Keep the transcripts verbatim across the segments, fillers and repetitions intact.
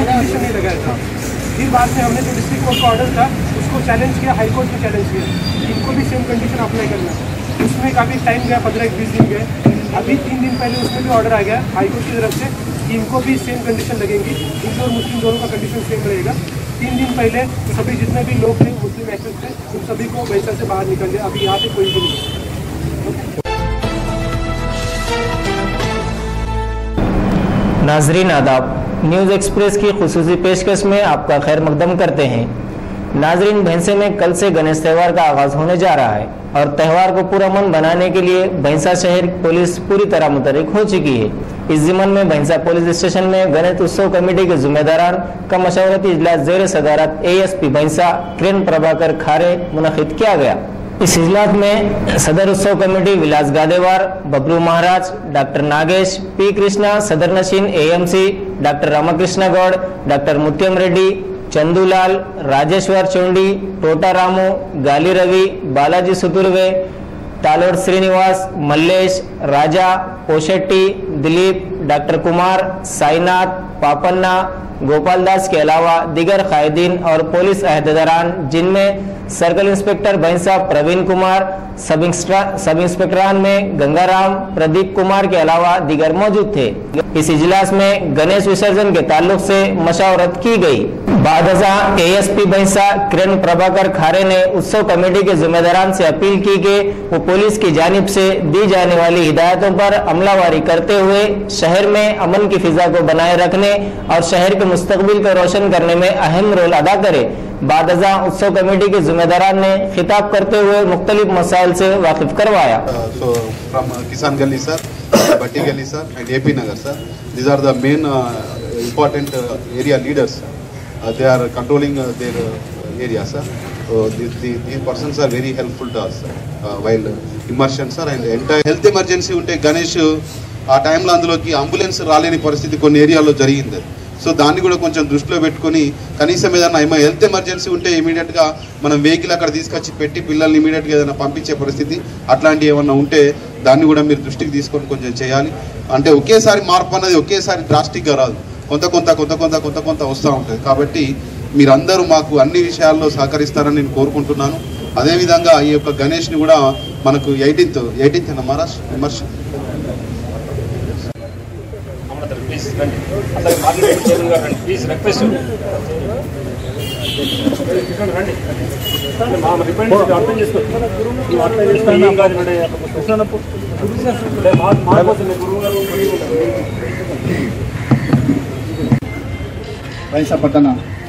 Condition नहीं लगाया था। फिर बाद में हमने जो डिस्ट्रिक्ट कोर्ट का ऑर्डर था उसको चैलेंज किया, हाई कोर्ट में चैलेंज किया, इनको भी सेम कंडीशन अप्लाई करना। उसमें काफ़ी टाइम गया, पंद्रह एक बीस दिन गए। अभी तीन दिन पहले उसमें भी ऑर्डर आ गया हाई कोर्ट की तरफ से कि इनको भी सेम कंडीशन लगेंगी, हिंदू और मुस्लिम दोनों का कंडीशन सेम रहेगा। तीन दिन पहले सभी जितने भी लोग थे मुस्लिम एक्टिविस्ट थे उन सभी को भैंसा से बाहर निकल गया। अभी यहाँ पे कोई भी नहीं। नाजरीन आदाब, न्यूज़ एक्सप्रेस की खुसूसी पेशकश में आपका खैर मकदम करते हैं। नाजरीन, भैंसे में कल से गणेश त्यौहार का आगाज होने जा रहा है और त्यौहार को पुरअमन बनाने के लिए भैंसा शहर पुलिस पूरी तरह मुतहरिक हो चुकी है। इस ज़िम्मन में भैंसा पुलिस स्टेशन में गणेश उत्सव कमेटी के जिम्मेदारान का मशवरती इजलास जेर सदारत ए एस पी भैंसा किरण प्रभाकर खारे मुनक़िद किया गया। इस इजलास में सदर उत्सव committee Vilas Gadewar, Bablu Maharaj, doctor Nagesh, P Krishna, सदर नशीन A M C, doctor Ramakrishna Goud, doctor Mutyam Reddy, Chandulal, Rajeshwar Chondi, Tota Ramu, Gali Ravi, Balaji Suturwe, Talod Srinivas, Mallesh, Raja, Poshetti, Dilip, doctor Kumar, Sainath, Papanna, Gopal Das के अलावा दीगर कायदीन और पुलिस अहदेदारान, जिनमें सर्कल इंस्पेक्टर भैंसा प्रवीण कुमार, सब सब इंस्पेक्टरान में गंगाराम, प्रदीप कुमार के अलावा दीगर मौजूद थे। इस इजलास में गणेश विसर्जन के ताल्लुक से मशावरत की गई। बादजा ए एस पी भैंसा किरण प्रभाकर खारे ने उत्सव कमेटी के जिम्मेदारान से अपील की कि वो पुलिस की जानिब से दी जाने वाली हिदायतों पर अमलावारी करते हुए शहर में अमन की फिजा को बनाए रखने और शहर के मुस्तकबिल को रोशन करने में अहम रोल अदा करे। बादजा उत्सव कमेटी के जिम्मेदारान ने खिताब करते हुए मुख्तलिफ मसाइल से वाकिफ करवाया। So from uh, Kisan Gali sir, Batti Gali sir and A P Nagar sir, these are the main uh, important uh, area leaders. Uh, they are controlling uh, their uh, area sir. So these, these, these persons are very helpful to us uh, while uh, immersion sir and entire health emergency unte Ganesh ఆ టైంలో అందులోకి ambulance రాలేని పరిస్థితి కొన్ని ఏరియాలో జరిగింది. So దాన్ని కూడా కొంచెం దృష్టిలో పెట్టుకొని కనీసం ఏదైనా ఏమైనా హెల్త్ ఎమర్జెన్సీ ఉంటే ఇమీడియట్గా మనం వెహికల్ అక్కడ తీసుకొచ్చి పెట్టి పిల్లల్ని ఇమీడియట్గా ఏదైనా పంపించే పరిస్థితి అట్లాంటివి ఏమన్నా ఉంటే దాన్ని కూడా మీరు దృష్టికి తీసుకొని కొంచెం చేయాలి. అంటే ఒకేసారి మార్పు అన్నది ఒకేసారి డ్రాస్టిక్గా రాదు, కొంత కొంత కొంత కొంత కొంత కొంత వస్తూ ఉంటుంది. కాబట్టి మీరందరూ మాకు అన్ని విషయాల్లో సహకరిస్తారని నేను కోరుకుంటున్నాను. అదేవిధంగా ఈ యొక్క గణేష్ని కూడా మనకు ఎయిటీన్త్ ఎయిటీన్త్ మహారాజ్ విమర్శ ప్లీజ్ రిక్వెస్ట్ అర్థం భైంసా పట్టణ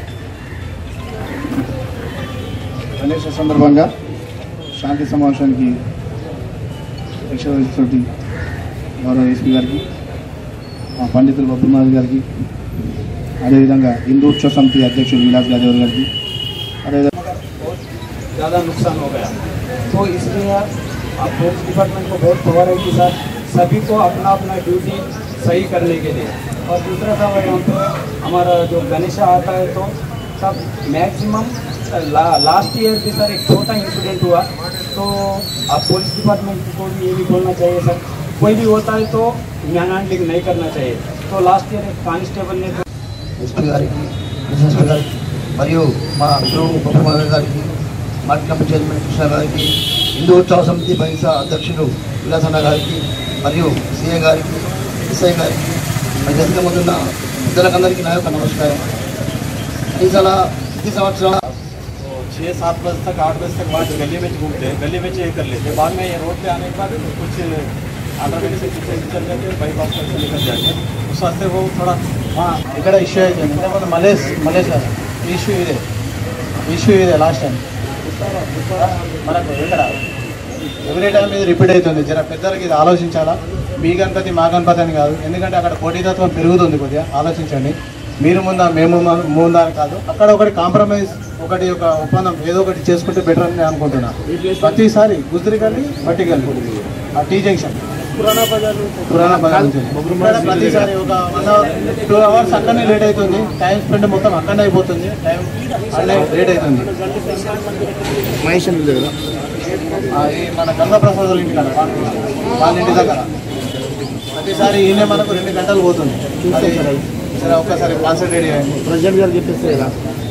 గణేష సందర్భంగా శాంతి సమావేశానికి అధ్యక్షత వహిస్తున్నటువంటి గౌరవ ఎస్పీ గారికి, మా పండితులు బబ్రునాథ్ గారికి, అదేవిధంగా हिंदू उत्सव समिति अध्यक्ष विलास गादेवर गाరికి, अदेविधंगा ज़्यादा नुकसान हो गया तो इसलिए आप पुलिस डिपार्टमेंट को बहुत पावर है कि सर सभी को अपना अपना ड्यूटी सही करने के लिए। और दूसरा था यहाँ पे हमारा जो गणेश आता है तो सब मैक्सिमम ला, लास्ट ईयर भी सर एक छोटा इंसिडेंट हुआ तो आप पुलिस डिपार्टमेंट को भी ये भी बोलना चाहिए सर, कोई भी होता है तो मैन हैंडलिंग नहीं करना चाहिए। तो लास्ट ईयर एक कांस्टेबल ने ఎస్పీ గారికి, ఎస్ఎస్పీ గారికి మరియు మా గురువు బొమ్మగారి గారికి, మార్కెట్ కమిటీ చైర్మన్ కృష్ణ గారికి, హిందూ ఉత్సవ సమితి భైంసా అధ్యక్షుడు విలాసన్న గారికి మరియు సిఏ గారికి, ఎస్ఐ గారికి, మరి వేదిక ముందున్న పెద్దలకందరికీ నా యొక్క నమస్కారం। ఈ సల ప్రతి సంవత్సరం छः सात बजे तक आठ बजे तक वहाँ गली में घूमते हैं, गली में ये कर लेते हैं। बाद में ये रोड पे आने के बाद कुछ आधा घंटे से पीछे चल जाते हैं, बाईपास पर से निकल जाते हैं। उस वास्ते वो थोड़ा हाँ ఇక్కడ ఇష్యూ అవుతుంది అంటే మలేష్ మలేష్ ఇష్యూ ఇదే ఇష్యూ ఇదే లాస్ట్ టైం మనకు ఇక్కడ ఎవ్రీ టైం ఇది రిపీట్ అవుతుంది. జర పెద్దలకి ఇది ఆలోచించాలా, మీ గణపతి మా గణపతి అని కాదు, ఎందుకంటే అక్కడ పోటీతత్వం పెరుగుతుంది. కొద్దిగా ఆలోచించండి, మీరు ముందా మేము ముందా అని కాదు, అక్కడ ఒకటి కాంప్రమైజ్ ఒకటి ఒక ఒప్పందం ఏదో ఒకటి చేసుకుంటే బెటర్ అని నేను అనుకుంటున్నాను. ప్రతిసారి గుజరిగల్లి మట్టిగల్లి ఆ టీ జంక్షన్ పురాణా బజార్ పురాణా బజార్ ప్రతిసారి ఒక వన్ అవర్ టూ అవర్స్ అక్కడనే లేట్ అవుతుంది, టైం స్పెండ్ మొత్తం అక్కడనే అయిపోతుంది, టైం అక్కడనే లేట్ అవుతుంది. మహేష్ కదా ఈ మన గంగాప్రసాద్ ఇంటి కదా వాళ్ళ ఇంటి దగ్గర ప్రతిసారి ఈయనే మనకు రెండు గంటలు పోతుంది. అది సరే ఒక్కసారి కాన్సెప్ట్ రెడీ అయ్యింది ప్రెసిడెంట్ గారు చెప్పేస్తే ఇలా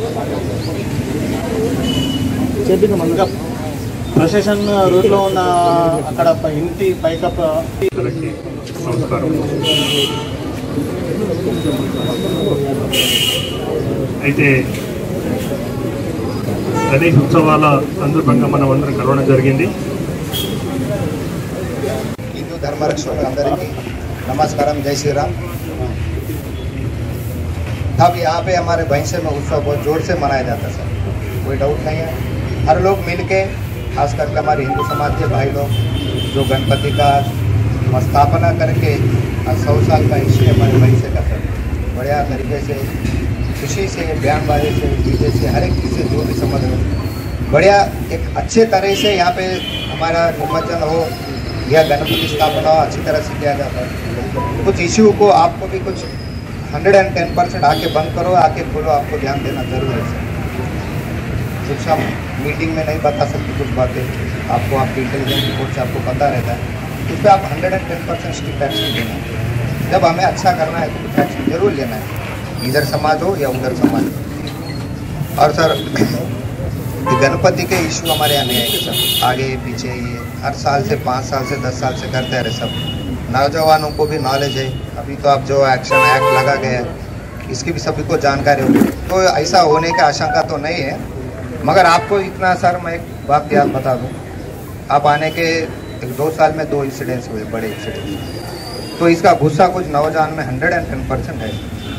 చెప్పి ఇంకా ప్రొసెషన్ రూట్లో ఉన్న అక్కడ ఇంటి పైకప్ నమస్కారం. అయితే గణేష్ ఉత్సవాల సందర్భంగా మనం అందరం కలవడం జరిగింది. हिंदू धर्मरक्षक अंदरिकी नमस्कारम, जय श्री राम। तब यहाँ पे हमारे भैंसे में उत्सव बहुत जोर से मनाया जाता है सर, कोई डाउट नहीं है। हर लोग मिलके, खास करके हमारे हिंदू समाज के भाई लोग जो गणपति का स्थापना करके सौ साल का हिस्से हमारे भैंसे का सर बढ़िया तरीके से खुशी से बयान बाजी से डीजे से हर एक चीज़ से जो भी समझ लो बढ़िया एक अच्छे तरह से यहाँ पे हमारा निमज्जन हो या गणपति स्थापना अच्छी तरह से किया जाता है। कुछ इश्यू को आपको भी कुछ हंड्रेड एंड टेन परसेंट आके बंद करो, आके खोलो, आपको ध्यान देना जरूर है सर। कुछ हम मीटिंग में नहीं बता सकते कुछ बातें, आपको आपके इंटेलिजेंस रिपोर्ट से आपको पता रहता है, उस पर आप hundred and ten percent strict action देना है। जब हमें अच्छा करना है तो कुछ एक्शन जरूर लेना है, इधर समाज हो या उधर समाज हो। और सर गणपति के इशू हमारे यहाँ नहीं आएंगे सर, आगे पीछे ये हर साल से पाँच साल से दस साल से करते आ रहे सब। नौजवानों को भी नॉलेज है, अभी तो आप जो एक्शन एक्ट लगा गया है इसकी भी सभी को जानकारी होगी, तो ऐसा होने की आशंका तो नहीं है। मगर आपको इतना सर मैं एक बात याद बता दूँ, आप आने के एक दो साल में दो इंसिडेंट्स हुए, बड़े इंसिडेंट्स, तो इसका गुस्सा कुछ नौजवान में हंड्रेड एंड टेन परसेंट है।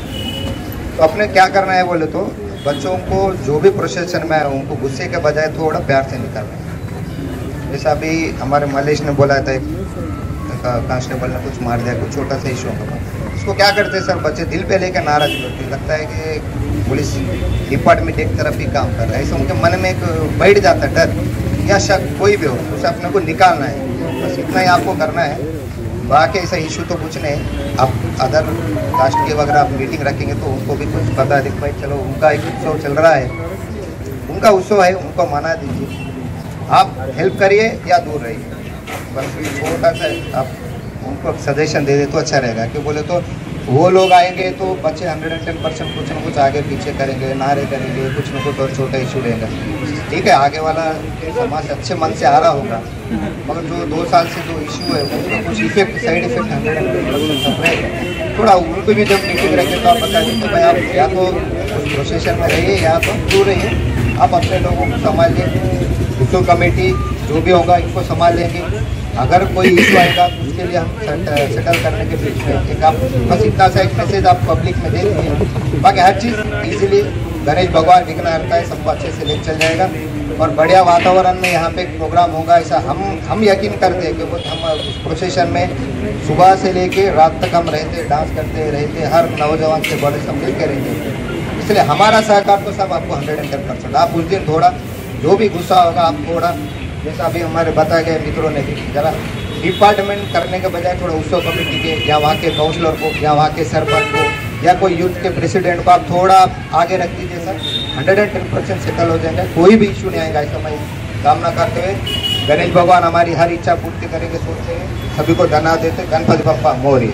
तो अपने क्या करना है बोले तो बच्चों को जो भी प्रोसेशन में है उनको गुस्से के बजाय थोड़ा प्यार से निकालना है। जैसा अभी हमारे मलेश ने बोला था, एक कांस्टेबल ने कुछ मार दिया, कुछ छोटा सा इशू होगा, उसको क्या करते हैं सर बच्चे दिल पे लेकर नाराज करते, लगता है कि पुलिस डिपार्टमेंट एक तरफ ही काम कर रहा है, ऐसा उनके मन में एक बैठ जाता है डर या शक, कोई भी हो उसे अपने को निकालना है, बस इतना ही आपको करना है। बाकी ऐसा इशू तो कुछ नहीं। आप अदर कास्ट के वगैरह आप मीटिंग रखेंगे तो उनको भी कुछ पता है, भाई चलो उनका एक उत्सव चल रहा है, उनका उत्सव है, उनको मना दीजिए, आप हेल्प करिए या दूर रहिए, बस छोटा सा आप उनको सजेशन दे दे तो अच्छा रहेगा। क्यों बोले तो वो लोग आएंगे तो बच्चे हंड्रेड एंड टेन परसेंट कुछ न कुछ आगे पीछे करेंगे, नारे करेंगे, कुछ न कुछ और छोटा इशू रहेगा। ठीक है, आगे वाला समाज अच्छे मन से आ रहा होगा, मगर जो दो साल से जो इशू है उसका कुछ effect side effect hundred and ten percent सब रहेगा। थोड़ा उनको भी जब मीटिंग रखें तो आप बता दीजिए भाई आप या तो उस प्रोसेशन में रहिए या तो दूर रहिए, आप अपने लोगों को संभालिए, उत्सव कमेटी जो भी होगा इनको संभाल लेंगे। अगर कोई इशू आएगा तो उसके लिए हम सेटल करने के बीच में एक आप बस इतना सा एक मैसेज आप पब्लिक में दे दीजिए, बाकी हर चीज़ इजीली गणेश भगवान विघ्नहर्ता है, सबको अच्छे से ले चल जाएगा और बढ़िया वातावरण में यहाँ पे प्रोग्राम होगा। ऐसा हम हम यकीन करते हैं कि वो हम उस प्रोसेशन में सुबह से लेके रात तक हम रहते, डांस करते रहते, हर नौजवान से बड़े सब मिल के रहते, इसलिए हमारा सहकार तो सब आपको हंड्रेड एंड टेन परसेंट। आप उस दिन थोड़ा जो भी गुस्सा होगा आप थोड़ा, जैसा अभी हमारे बताए गए मित्रों ने भी, जरा डिपार्टमेंट करने के बजाय थोड़ा उत्सव कमेटी के या वहाँ के काउंसलर को या वहाँ के सरपंच को या कोई यूथ के प्रेसिडेंट को आप थोड़ा आगे रख दीजिए sir, hundred and ten percent settle हो जाएंगे, कोई भी इशू नहीं आएगा। ऐसा मैं कामना करते हुए गणेश भगवान हमारी हर इच्छा पूर्ति करेंगे सोचते हैं, सभी को धन्यवाद देते, गणपति बप्पा मोरया।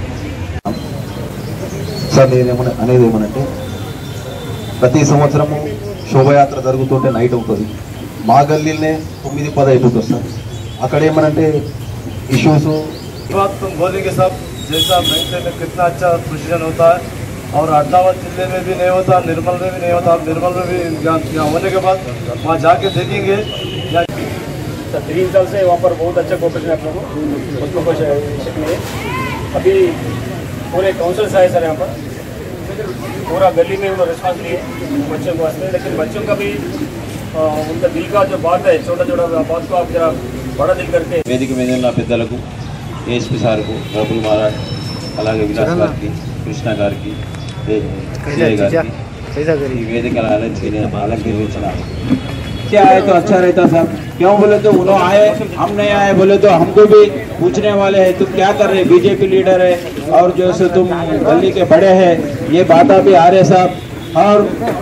సార్ నేనేమన్నా అనేది ఏమనంటే ప్రతి సంవత్సరము శోభయాత్ర జరుగుతుంటే నైట్ అవుతుంది, మా గల్లీలోనే తొమ్మిది పది అయిపోతుంది సార్, అక్కడ ఏమనంటే इश्यूज बात तुम बोलेंगे सब जैसा भैंसे में कितना अच्छा प्रोसीजन होता है और अड्डावत जिले में भी नहीं होता, निर्मल में भी नहीं होता। निर्मल में भी यहाँ होने के बाद वहाँ जाके देखेंगे। तीन साल से वहाँ पर बहुत अच्छा कोऑपरेशन है आप लोगों को, उसमें कुछ शक नहीं है। अभी पूरे काउंसिल्स आए सर यहाँ पर, पूरा गली में उन्होंने रिस्पॉन्स लिए बच्चों को वास्ते, लेकिन बच्चों का भी उनका दिल का जो बात है छोटा छोटा बात को आप जरा बड़ा दिल करके వేదిక మీద ఉన్న పెద్దలకు, ఏఎస్పీ సార్కు, రఘుల్ మహారాజ్, అలాగే విలాస్ గారికి, కృష్ణ గారికి, సిఐ గారికి ఈ వేదికను అలంకరించిన क्या आए तो अच्छा रहता साहब। क्यों बोले तो उन्होंने आए, हम नहीं आए बोले तो हमको भी पूछने वाले हैं तुम क्या कर रहे, बीजेपी लीडर है और जो सो तुम गली के बड़े हैं, ये बात भी आ रहे साहब। और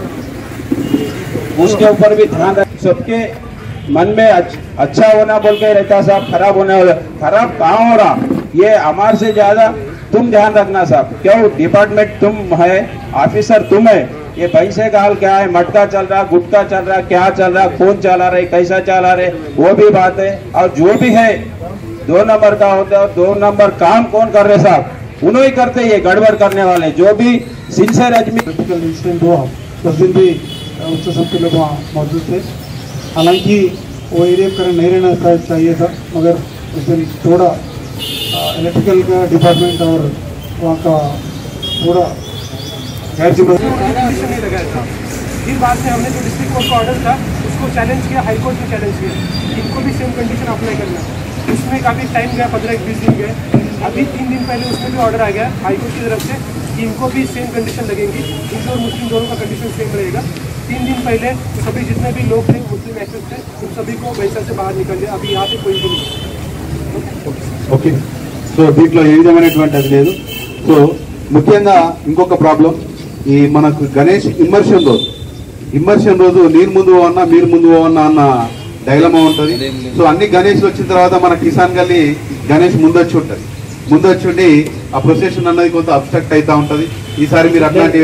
उसके ऊपर भी ध्यान रख, सबके मन में अच्छा होना बोल के रहता साहब, खराब होना, खराब कहाँ हो रहा, ये हमारे से ज्यादा तुम ध्यान रखना साहब, क्यों डिपार्टमेंट तुम है, ऑफिसर तुम है, ये पैसे का हाल क्या है, मटका चल रहा, गुटका चल रहा, क्या चल रहा, कौन चला रहे, कैसा चला रहे, वो भी बात है। और जो भी है दो नंबर का होता है, दो नंबर काम कौन कर रहे साहब, उन्होंने ही करते ये गड़बड़ करने वाले, जो भी सिंसियर आदमी। इंसिडेंट हुआ उस दिन भी उच्च समिति लोग वहाँ मौजूद थे। हालांकि वो एरिया करंट नहीं रहना चाहिए था, मगर उस दिन थोड़ा इलेक्ट्रिकल का डिपार्टमेंट और वहाँ का थोड़ा गैर कंडीशन नहीं लगाया था। फिर बाद में हमने जो डिस्ट्रिक्ट कोर्ट का ऑर्डर था उसको चैलेंज किया, हाई कोर्ट में चैलेंज किया, इनको भी सेम कंडीशन अप्लाई करना। उसमें काफ़ी टाइम गया, पंद्रह एक बीस दिन गए। अभी तीन दिन पहले उसमें भी ऑर्डर आ गया हाई कोर्ट की तरफ से कि इनको भी सेम कंडीशन लगेंगी, हिंदू और मुस्लिम दोनों का कंडीशन सेम रहेगा। तीन दिन पहले सभी जितने भी लोग थे मुस्लिम एक्सेस थे उन सभी को बैसा से बाहर निकल गया। अभी यहाँ पे कोई भी नहीं। ఓకే, సో దీంట్లో ఏ విధమైనటువంటి అది లేదు. సో ముఖ్యంగా ఇంకొక ప్రాబ్లం, ఈ మనకు గణేష్ ఇమ్మర్షన్ రోజు ఇమ్మర్షన్ రోజు నేను ముందు పోవన్నా మీరు ముందు పోవన్నా అన్న డైలమా ఉంటుంది. సో అన్ని గణేష్లు వచ్చిన తర్వాత మన కిసాన్ గల్లీ గణేష్ ముందొచ్చి ఉంటుంది, ముందొచ్చి ఉండి ఆ ప్రొసెషన్ అన్నది కొంత అబ్స్ట్రక్ట్ అవుతా ఉంటుంది. ఈసారి మీరు అట్లాంటివి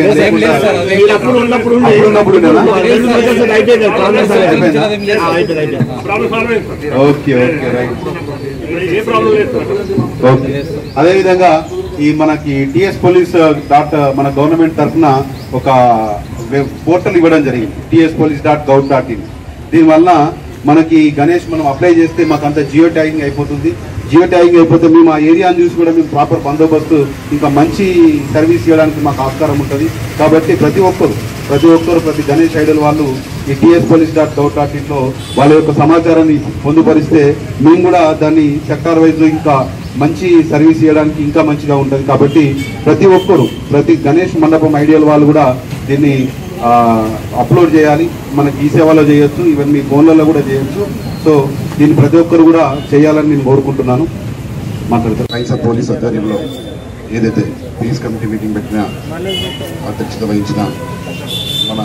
ఓకే ఓకే రైట్ ఓకే. అదేవిధంగా ఈ మనకి టిఎస్ పోలీస్ డాట్ మన గవర్నమెంట్ తరఫున ఒక పోర్టల్ ఇవ్వడం జరిగింది, TS police dot gov dot in. దీనివల్ల మనకి గణేష్ మనం అప్లై చేస్తే మాకు అంత జియో ట్యాగింగ్ అయిపోతుంది. జియో ట్యాగింగ్ అయిపోతే మేము ఆ ఏరియాను చూసి కూడా మేము ప్రాపర్ బందోబస్తు ఇంకా మంచి సర్వీస్ ఇవ్వడానికి మాకు ఆస్కారం ఉంటుంది. కాబట్టి ప్రతి ఒక్కరు ప్రతి ఒక్కరు ప్రతి గణేష్ ఐడల్ వాళ్ళు ఈ TS police dot gov dot ఇన్లో వాళ్ళ యొక్క సమాచారాన్ని పొందుపరిస్తే మేము కూడా దాన్ని సెక్టార్ వైజ్ ఇంకా మంచి సర్వీస్ ఇవ్వడానికి ఇంకా మంచిగా ఉంటుంది. కాబట్టి ప్రతి ఒక్కరు ప్రతి గణేష్ మండపం ఐడియల్ వాళ్ళు కూడా దీన్ని అప్లోడ్ చేయాలి. మనకి ఈ సేవలో చేయొచ్చు, ఈవెన్ మీ ఫోన్లలో కూడా చేయొచ్చు. సో దీన్ని ప్రతి ఒక్కరు కూడా చేయాలని నేను కోరుకుంటున్నాను. మాట్లాడతాను. బైంసా పోలీస్ ఆధ్వర్యంలో ఏదైతే పీస్ కమిటీ మీటింగ్ పెట్టిన అధ్యక్షత వహించిన మన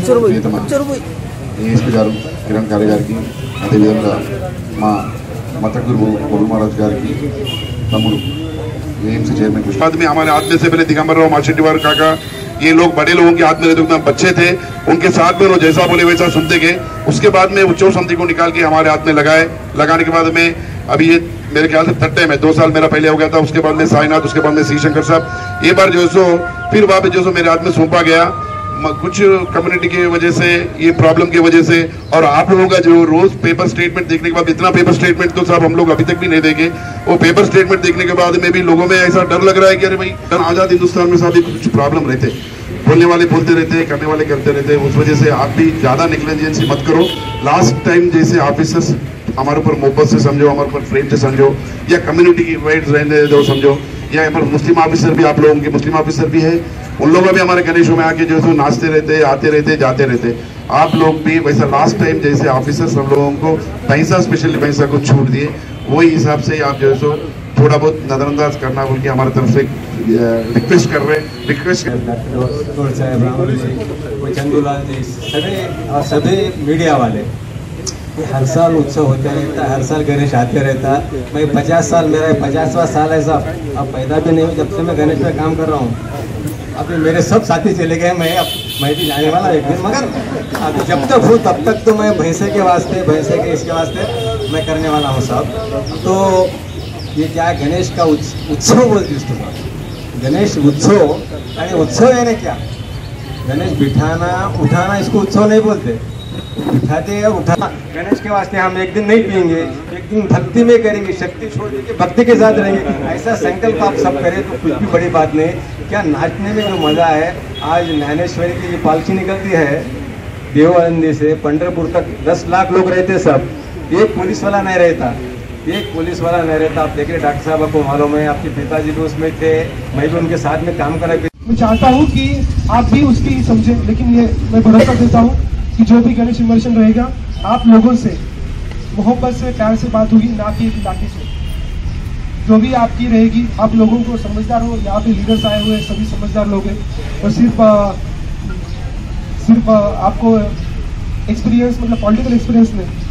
ఏఎస్పీ గారు కిరణ్ ఖారే గారికి, అదేవిధంగా మా मत गुरु गोलू महाराज गारी तमुడు एएमसी चेयरमैन बाद में हमारे हाथ में से पहले दिगंबर राव मार्शेट्टीवार काका, ये लोग बड़े लोगों के हाथ में रहते एकदम बच्चे थे, उनके साथ में वो जैसा बोले वैसा सुनते गए. उसके बाद में उच्चव समिति को निकाल के हमारे हाथ में लगाए. लगाने के बाद में अभी ये मेरे ख्याल से थर्ड टाइम है, दो साल मेरा पहले हो गया था. उसके बाद में साईनाथ, उसके बाद में श्री शंकर साहब, ये बार जो सो फिर वहाँ पे जो सो मेरे हाथ में सौंपा गया. कुछ कम्युनिटी की वजह से, ये प्रॉब्लम की वजह से, और आप लोगों का जो रोज पेपर स्टेटमेंट देखने के बाद, इतना पेपर स्टेटमेंट तो साहब हम लोग अभी तक भी नहीं देखे. वो पेपर स्टेटमेंट देखने के बाद में भी लोगों में ऐसा डर लग रहा है कि अरे भाई आज़ाद हिंदुस्तान में साहब कुछ प्रॉब्लम रहते, बोलने वाले बोलते रहते, करने वाले करते रहते. उस वजह से आप भी ज़्यादा नेग्लिजेंसी मत करो. लास्ट टाइम जैसे ऑफिसर्स हमारे ऊपर मोहब्बत से समझो, हमारे ऊपर फ्रेंड से समझो, या कम्युनिटी की राइट्स रहने दो समझो, या यहाँ पर मुस्लिम ऑफिसर भी आप लोगों के मुस्लिम ऑफिसर भी है, उन लोगों भी हमारे गणेशों में आके जो है नाचते रहते, आते रहते, जाते रहते. आप लोग भी वैसा लास्ट टाइम जैसे ऑफिसर्स हम लोगों को पैसा, स्पेशली पैसा को छूट दिए, वही हिसाब से आप जो है सो थोड़ा बहुत नज़रअंदाज करना बोल के हमारे तरफ से रिक्वेस्ट कर रहे हैं. रिक्वेस्ट चंदूलाल जी, सभी और सभी मीडिया वाले, हर साल उत्सव होता रहता है, हर साल गणेश आते रहता है. मैं पचास साल, मेरा पचासवा साल है साहब, अब पैदा भी नहीं हुई जब से मैं गणेश में काम कर रहा हूँ. अभी मेरे सब साथी चले गए, मैं अब मैं भी जाने वाला एक दिन, मगर अभी जब तक हूँ तब तक तो मैं भैंसे के वास्ते, भैंसे के इसके वास्ते मैं करने वाला हूँ साहब. तो ये क्या गणेश का उत्सव बोलते इसको साहब, गणेश उत्सव. अरे उत्सव है ना क्या, गणेश बिठाना उठाना इसको उत्सव नहीं बोलते. बिठाते और उठाना गणेश के वास्ते हम एक दिन नहीं पिएंगे, एक दिन भक्ति में करेंगे, शक्ति छोड़ के भक्ति के साथ रहेंगे. ऐसा संकल्प आप सब करें तो कुछ भी बड़ी बात नहीं. क्या नाचने में जो मज़ा है, आज ज्ञानेश्वरी की जो पालकी निकलती है देवअंदी से पंढरपुर तक, दस लाख लोग रहते सब, एक पुलिस वाला नहीं रहता, एक पुलिस वाला नहीं रहता. आप देखिए डॉक्टर साहब आपको मालूम है, आपके पिताजी भी उसमें थे, मैं भी उनके साथ में काम करा. मैं चाहता हूँ कि आप भी उसकी समझें, लेकिन ये मैं भरोसा देता हूँ कि जो भी गणेश इमर्शन रहेगा आप लोगों से मोहब्बत से, प्यार से बात होगी, ना कि लाठी से. जो भी आपकी रहेगी, आप लोगों को समझदार हो, यहाँ पे लीडर्स आए हुए सभी समझदार लोग हैं, और सिर्फ सिर्फ आपको एक्सपीरियंस मतलब पॉलिटिकल एक्सपीरियंस नहीं,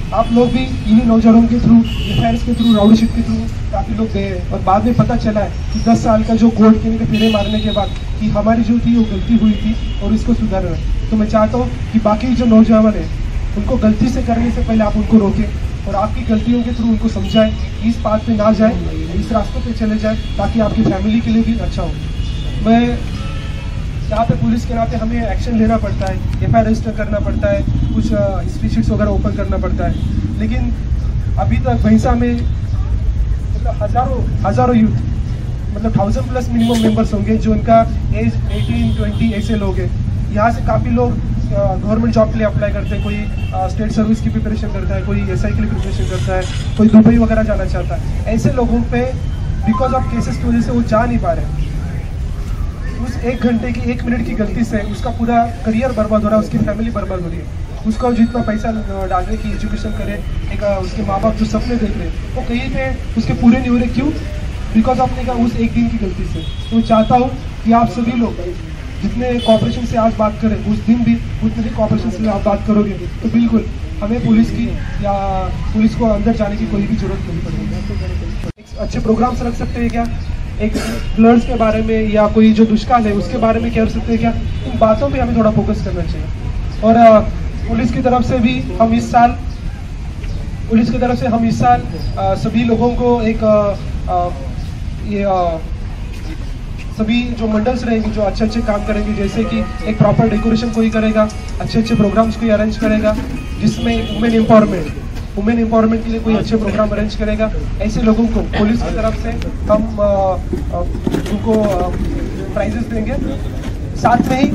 आप लोग भी इन्हीं नौजवानों के थ्रू, एफ आई आर के थ्रू, राउडीशिप के थ्रू काफ़ी लोग गए हैं और बाद में पता चला है कि दस साल का जो कोर्ट के फेरे मारने के बाद कि हमारी जो थी वो गलती हुई थी और इसको सुधारना है। तो मैं चाहता हूँ कि बाकी जो नौजवान हैं उनको गलती से करने से पहले आप उनको रोकें और आपकी गलतियों के थ्रू उनको समझाएं, इस बात पे ना जाए, इस रास्ते पे चले जाए ताकि आपकी फैमिली के लिए भी अच्छा हो। मैं यहाँ पे पुलिस के नाते हमें एक्शन लेना पड़ता है, एफ आई आर रजिस्टर करना पड़ता है, कुछ हिस्ट्री शीट्स वगैरह ओपन करना पड़ता है, लेकिन अभी तक भैंसा में मतलब हज़ारों हज़ारों यूथ मतलब थाउजेंड प्लस मिनिमम मेंबर्स होंगे जो इनका एज एटीन ट्वेंटी ऐसे लोग हैं। यहाँ से काफ़ी लोग गवर्नमेंट जॉब के लिए अप्लाई करते हैं, कोई स्टेट सर्विस की प्रिपरेशन करता है, कोई एस आई के लिए प्रिपरेशन करता है, कोई दुबई वगैरह जाना चाहता है। ऐसे लोगों पे बिकॉज ऑफ केसेस की वजह से वो जा नहीं पा रहे। उस एक घंटे की एक मिनट की गलती से उसका पूरा करियर बर्बाद हो रहा है, उसकी फैमिली बर्बाद हो रही है। उसको जितना पैसा डालने की एजुकेशन करे, एक उसके माँ बाप जो सपने देख रहे हैं वो कहीं पे उसके पूरे नहीं हो रहे। क्यों? बिकॉज आपने कहा उस एक दिन की गलती से। तो मैं चाहता हूँ कि आप सभी लोग जितने कॉपरेशन से आज बात करें उस दिन भी उतने ही कॉपरेशन से आप बात करोगे तो बिल्कुल हमें पुलिस की या पुलिस को अंदर जाने की कोई भी जरूरत नहीं पड़ेगी। अच्छे प्रोग्राम्स रख सकते हैं क्या, एक ब्लड्स के बारे में या कोई जो दुष्काल है उसके बारे में कर सकते हैं क्या, इन बातों पे हमें थोड़ा फोकस करना चाहिए। और आ, पुलिस की तरफ से भी हम इस साल पुलिस की तरफ से हम इस साल आ, सभी लोगों को एक आ, आ, ये आ, सभी जो मंडल्स रहेंगे जो अच्छे अच्छे काम करेंगे, जैसे कि एक प्रॉपर डेकोरेशन कोई करेगा, अच्छे अच्छे प्रोग्राम्स कोई अरेंज करेगा जिसमें वुमेन एम्पावरमेंट वुमेन एम्पावरमेंट के लिए कोई अच्छे प्रोग्राम अरेंज करेगा। ऐसे लोगों को पुलिस की तरफ से हम आ, आ, उनको प्राइजेस देंगे। साथ में ही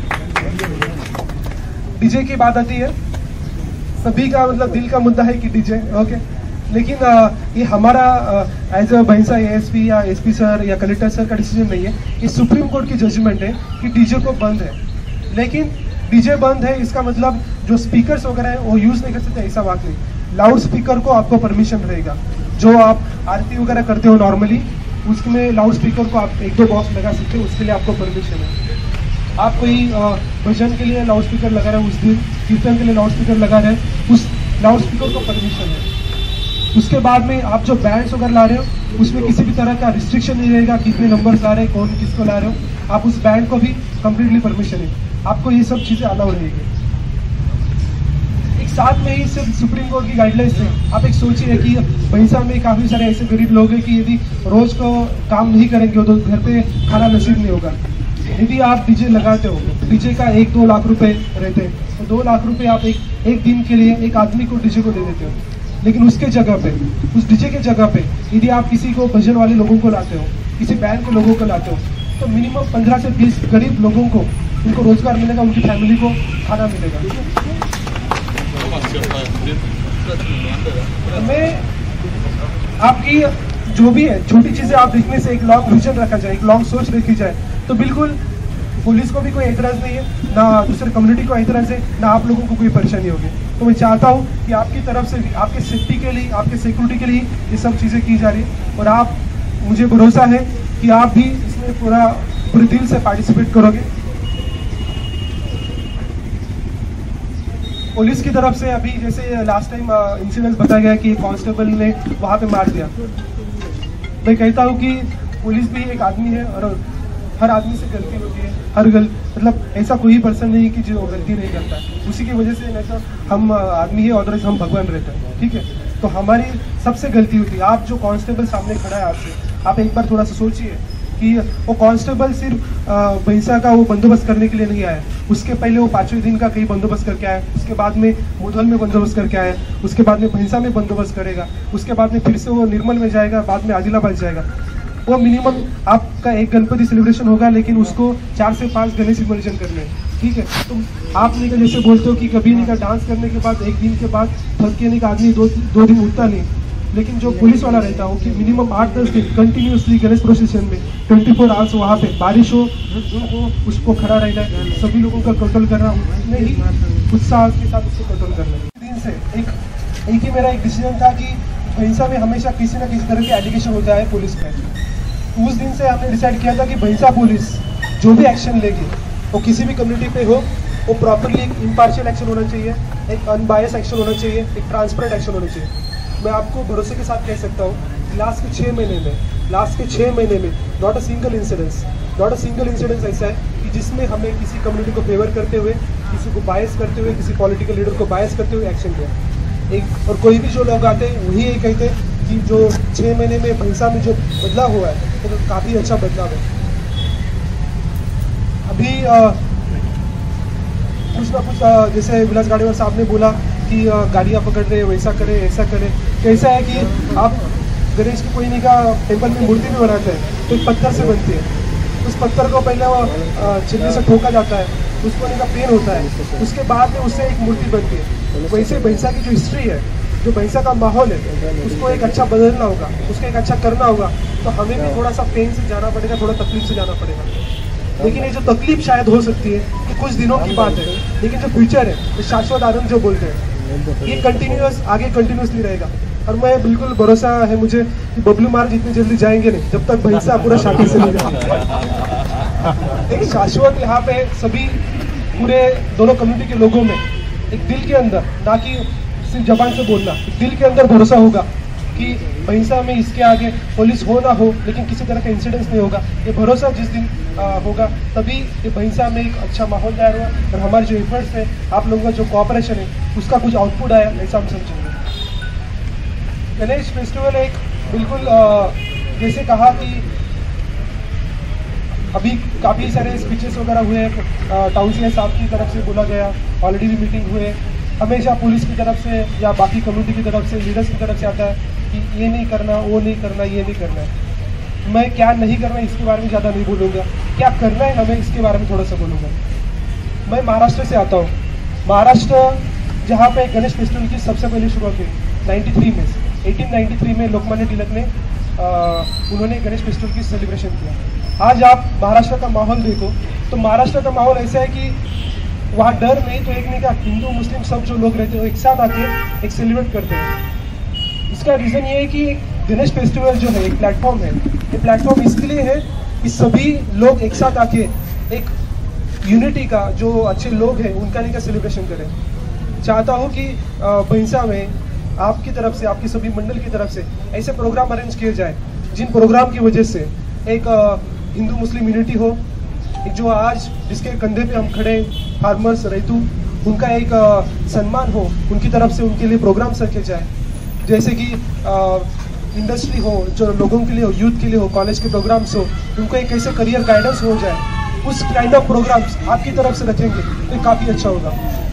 डीजे की बात आती है, सभी का मतलब दिल का मुद्दा है कि डीजे ओके, लेकिन आ, ये हमारा एज अ भैंसा एएसपी या एसपी सर या कलेक्टर सर का डिसीजन नहीं है, ये सुप्रीम कोर्ट की जजमेंट है कि डीजे को बंद है। लेकिन डीजे बंद है इसका मतलब जो स्पीकर्स वगैरह है वो यूज़ नहीं कर सकते ऐसा बात नहीं। लाउड स्पीकर को आपको परमिशन रहेगा, जो आप आरती वगैरह करते हो नॉर्मली उसमें लाउड स्पीकर को आप एक दो बॉक्स लगा सकते हो, उसके लिए आपको परमिशन है। आप कोई भजन के लिए लाउड स्पीकर लगा रहे हो, उस दिन कीर्तन के लिए लाउड स्पीकर लगा रहे हैं, उस लाउड स्पीकर को परमिशन है। उसके बाद में आप जो बैंड्स वगैरह ला रहे हो उसमें किसी भी तरह का रिस्ट्रिक्शन नहीं रहेगा, कितने नंबर्स ला रहे हैं, कौन किसको ला रहे हो, आप उस बैंड को भी कम्प्लीटली परमिशन है, आपको ये सब चीज़ें अलाउ रहेगी। एक साथ में ही सिर्फ सुप्रीम कोर्ट की गाइडलाइंस है। आप एक सोचिए कि भैंसा में काफ़ी सारे ऐसे गरीब लोग हैं कि यदि रोज को काम नहीं करेंगे तो घर पे खाना नसीब नहीं होगा। यदि आप डीजे लगाते हो, डीजे का एक दो लाख रुपए रहते हैं, तो दो लाख रुपए आप एक एक दिन के लिए एक आदमी को डीजे को दे देते हो। लेकिन उसके जगह पे, उस डीजे के जगह पे यदि आप किसी को भजन वाले लोगों को लाते हो, किसी बैंड के लोगों को लाते हो, तो मिनिमम पंद्रह से बीस गरीब लोगों को उनको रोजगार मिलेगा, उनकी फैमिली को खाना मिलेगा। हमें आपकी जो भी है छोटी चीज़ें आप देखने से एक लॉन्ग विजन रखा जाए, एक लॉन्ग सोच रखी जाए, तो बिल्कुल पुलिस को भी कोई एतराज़ नहीं है, ना दूसरे कम्युनिटी को एतराज़ है, ना आप लोगों को कोई परेशानी होगी। तो मैं चाहता हूँ कि आपकी तरफ से भी आपके सेफ्टी के लिए, आपके सिक्योरिटी के लिए ये सब चीज़ें की जा रही है और आप, मुझे भरोसा है कि आप भी इसमें पूरा पूरे दिल से पार्टिसिपेट करोगे। पुलिस की तरफ से अभी जैसे लास्ट टाइम इंसिडेंट बताया गया कि कांस्टेबल ने वहाँ पे मार दिया, मैं कहता हूँ कि पुलिस भी एक आदमी है और हर आदमी से गलती होती है, हर गल मतलब ऐसा कोई पर्सन नहीं कि जो गलती नहीं करता है, उसी की वजह से नहीं तो हम आदमी है और हम भगवान रहते हैं, ठीक है। तो हमारी सबसे गलती होती है। आप जो कांस्टेबल सामने खड़ा है आपसे, आप एक बार थोड़ा सा सोचिए कि वो कांस्टेबल सिर्फ भैंसा का वो बंदोबस्त करने के लिए नहीं आया, उसके पहले वो पाँचवें दिन का कहीं बंदोबस्त करके आया, उसके बाद में मुधल में बंदोबस्त करके आया, उसके बाद में भैंसा में बंदोबस्त करेगा, उसके बाद में फिर से वो निर्मल में जाएगा, बाद में आदिलाबाद जाएगा। वो मिनिमम आपका एक गणपति सेलिब्रेशन होगा लेकिन उसको चार से पाँच गणेश विसर्जन करने हैं, ठीक है। तो आप नहीं का जैसे बोलते हो कि कभी नहीं का डांस करने के बाद एक दिन के बाद थक के नहीं का आदमी दो दो दिन उठता नहीं, लेकिन जो पुलिस वाला रहता है वो कि मिनिमम आठ दस दिन कंटिन्यूसली गणेश प्रोसेशन में ट्वेंटी फोर आवर्स वहाँ पे बारिश हो वो उसको खड़ा रहना है, सभी लोगों का कंट्रोल करना, उतने ही उत्साह के साथ उसको कंट्रोल करना। दिन से एक एक ही मेरा एक डिसीजन था कि भैंसा में हमेशा किसी न किसी तरह के एलिगेशन होता है पुलिस पे। उस दिन से हमने डिसाइड किया था कि भैंसा पुलिस जो भी एक्शन लेगी वो किसी भी कम्युनिटी पे हो, वो प्रॉपरली एक इम्पार्शियल एक्शन होना चाहिए, एक अनबायस एक्शन होना चाहिए, एक ट्रांसपेरेंट एक्शन होना चाहिए। मैं आपको भरोसे के साथ कह सकता हूँ लास्ट के छः महीने में लास्ट के छः महीने में not a single incidence not a single incidence ऐसा है कि जिसमें हमने किसी कम्युनिटी को फेवर करते हुए, किसी को बायस करते हुए, किसी पॉलिटिकल लीडर को बायस करते हुए एक्शन लिया। एक और कोई भी जो लोग आते हैं वही यही कहते हैं कि जो छः महीने में भैंसा में जो बदलाव हुआ है वो तो काफ़ी अच्छा बदलाव है। अभी आ, कुछ ना कुछ आ, जैसे विलास गाड़ीवर साहब ने बोला कि आ, गाड़ियाँ पकड़ रहे, वैसा करे, ऐसा करे। कैसा है कि आप गणेश की कोई नहीं का टेम्पल में मूर्ति भी बनाते हैं तो एक पत्थर से बनती है। उस पत्थर को पहले वो छिलने से ठोका जाता है, उसको नहीं का पेन होता है, उसके बाद में उससे एक मूर्ति बनती है। वैसे भैंसा की जो हिस्ट्री है, जो भैंसा का माहौल है, उसको एक अच्छा बदलना होगा, उसको एक अच्छा करना होगा, तो हमें भी थोड़ा सा पेन से जाना पड़ेगा, थोड़ा तकलीफ से जाना पड़ेगा। लेकिन ये जो तकलीफ शायद हो सकती है ये कुछ दिनों की बात है, लेकिन जो फ्यूचर है, जो शाश्वत आनंद जो बोलते हैं, ये कंटिन्यूस आगे कंटिन्यूसली रहेगा। और मैं बिल्कुल भरोसा है मुझे कि बबलू महाराज इतनी जल्दी जाएंगे नहीं जब तक भैंसा पूरा शादी से नहीं जाए। एक शाश्वत यहाँ पे सभी पूरे दोनों कम्युनिटी के लोगों में एक दिल के अंदर, ना कि सिर्फ जबान से बोलना, एक दिल के अंदर भरोसा होगा कि भैंसा में इसके आगे पुलिस हो ना हो लेकिन किसी तरह का इंसिडेंस नहीं होगा। ये भरोसा जिस दिन आ, होगा तभी ये भैंसा में एक अच्छा माहौल तैयार हुआ और हमारे जो एफर्ट्स है, आप लोगों का जो कोऑपरेशन है, उसका कुछ आउटपुट आया, ऐसा हम समझेंगे। गणेश फेस्टिवल एक बिल्कुल आ, जैसे कहा कि अभी काफ़ी सारे स्पीचेस वगैरह हुए, टाउन सी साहब की तरफ से बोला गया, ऑलरेडी भी मीटिंग हुए। हमेशा पुलिस की तरफ से या बाकी कम्युनिटी की तरफ से, लीडर्स की तरफ से आता है कि ये नहीं करना, वो नहीं करना, ये नहीं करना है। मैं क्या नहीं करना इसके बारे में ज़्यादा नहीं बोलूँगा, क्या करना है हमें इसके बारे में थोड़ा सा बोलूँगा। मैं महाराष्ट्र से आता हूँ। महाराष्ट्र जहाँ पे गणेश फेस्टिवल की सबसे पहले शुरुआत हुई नाइन्टी थ्री में, एटीन नाइन्टी थ्री में लोकमान्य तिलक ने आ, उन्होंने गणेश फेस्टिवल की सेलिब्रेशन किया। आज आप महाराष्ट्र का माहौल देखो तो महाराष्ट्र का माहौल ऐसा है कि वहाँ डर नहीं तो एक नहीं का हिंदू मुस्लिम सब जो लोग रहते हैं वो एक साथ आके एक सेलिब्रेट करते हैं। इसका रीज़न ये है कि गणेश फेस्टिवल जो है एक प्लेटफॉर्म है। ये प्लेटफॉर्म इसके लिए है कि सभी लोग एक साथ आके एक यूनिटी का, जो अच्छे लोग हैं उनका नहीं का सेलिब्रेशन करें। चाहता हूँ कि भैंसा में आपकी तरफ से, आपकी सभी मंडल की तरफ से ऐसे प्रोग्राम अरेंज किए जाए जिन प्रोग्राम की वजह से एक हिंदू मुस्लिम यूनिटी हो, एक जो आज जिसके कंधे पे हम खड़े फार्मर्स रैतू, उनका एक सम्मान हो, उनकी तरफ से उनके लिए प्रोग्राम्स रखे जाए, जैसे कि इंडस्ट्री हो, जो लोगों के लिए हो, यूथ के लिए हो, कॉलेज के प्रोग्राम्स हो, उनको एक ऐसे करियर गाइडेंस हो जाए। उस काइंड ऑफ प्रोग्राम्स आपकी तरफ से रखेंगे तो काफ़ी अच्छा होगा।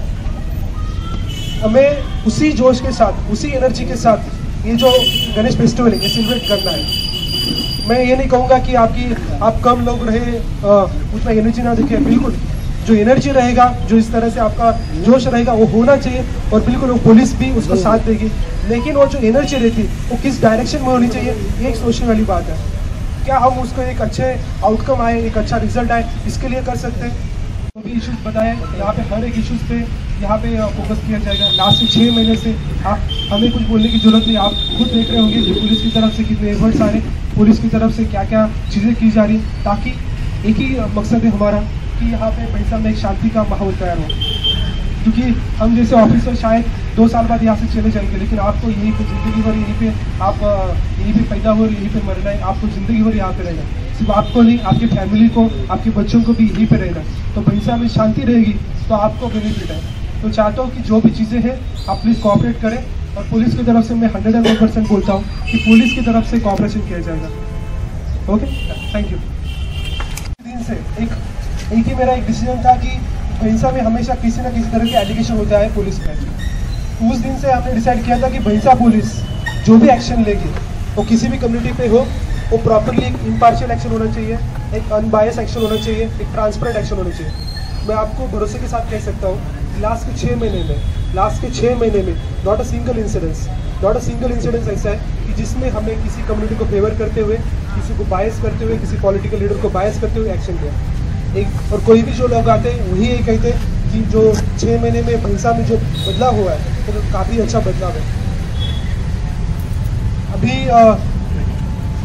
हमें उसी जोश के साथ, उसी एनर्जी के साथ ये जो गणेश फेस्टिवल है ये सेलिब्रेट करना है। मैं ये नहीं कहूँगा कि आपकी आप कम लोग रहे, उतना एनर्जी ना दिखे, बिल्कुल जो एनर्जी रहेगा, जो इस तरह से आपका जोश रहेगा वो होना चाहिए और बिल्कुल वो पुलिस भी उसको साथ देगी। लेकिन वो जो एनर्जी रहती वो किस डायरेक्शन में होनी चाहिए ये एक सोचने वाली बात है। क्या हम उसको एक अच्छे आउटकम आए, एक अच्छा रिजल्ट आए, इसके लिए कर सकते हैं। जो भी इशूज़ बताए यहाँ पे हर एक इशूज़ पे यहाँ पे फोकस किया जाएगा। लास्ट छः महीने से आप हमें कुछ बोलने की जरूरत नहीं, आप खुद देख रहे होंगे कि पुलिस की तरफ से कितने एफर्ट्स आ रहे, पुलिस की तरफ से क्या क्या चीज़ें की जा रही, ताकि एक ही मकसद है हमारा कि यहाँ पे भैंसा में एक शांति का माहौल तैयार हो। क्योंकि हम जैसे ऑफिसर शायद दो साल बाद यहाँ से चले जाएंगे, लेकिन आपको यहीं पे ज़िंदगी भर यहीं पे आप यहीं पे पैदा हो, यहीं पे मरना है, आपको ज़िंदगी भर यहाँ पे रहना है। सिर्फ आपको नहीं, आपकी फैमिली को, आपके बच्चों को भी यहीं पे रहना है। तो भैंसा में शांति रहेगी तो आपको बेनिफिट है। तो चाहता हूँ कि जो भी चीज़ें हैं आप प्लीज़ कोऑपरेट करें, और पुलिस की तरफ से मैं हंड्रेड एंड वन परसेंट बोलता हूँ कि पुलिस की तरफ से कोऑपरेशन किया जाएगा। Okay, thank you. दिन से एक एक ही मेरा एक डिसीजन था कि भैंसा में हमेशा किसी ना किसी तरह के एलिगेशन होता है पुलिस पे। उस दिन से हमने डिसाइड किया था कि भैंसा पुलिस जो भी एक्शन लेगी वो किसी भी कम्युनिटी पे हो, वो प्रॉपरली एक इम्पार्शियल एक्शन होना चाहिए, एक अनबायस एक्शन होना चाहिए, एक ट्रांसपेरेंट एक्शन होना चाहिए। मैं आपको भरोसे के साथ कह सकता हूँ लास्ट के छः महीने में लास्ट के छः महीने में not a single incidence not a single incidence ऐसा है कि जिसमें हमने किसी कम्युनिटी को फेवर करते हुए, किसी को बायस करते हुए, किसी पॉलिटिकल लीडर को बायस करते हुए एक्शन लिया। एक और कोई भी जो लोग आते हैं वही यही कहते हैं कि जो छः महीने में भैंसा में जो बदलाव हुआ है वो तो काफ़ी अच्छा बदलाव है। अभी आ,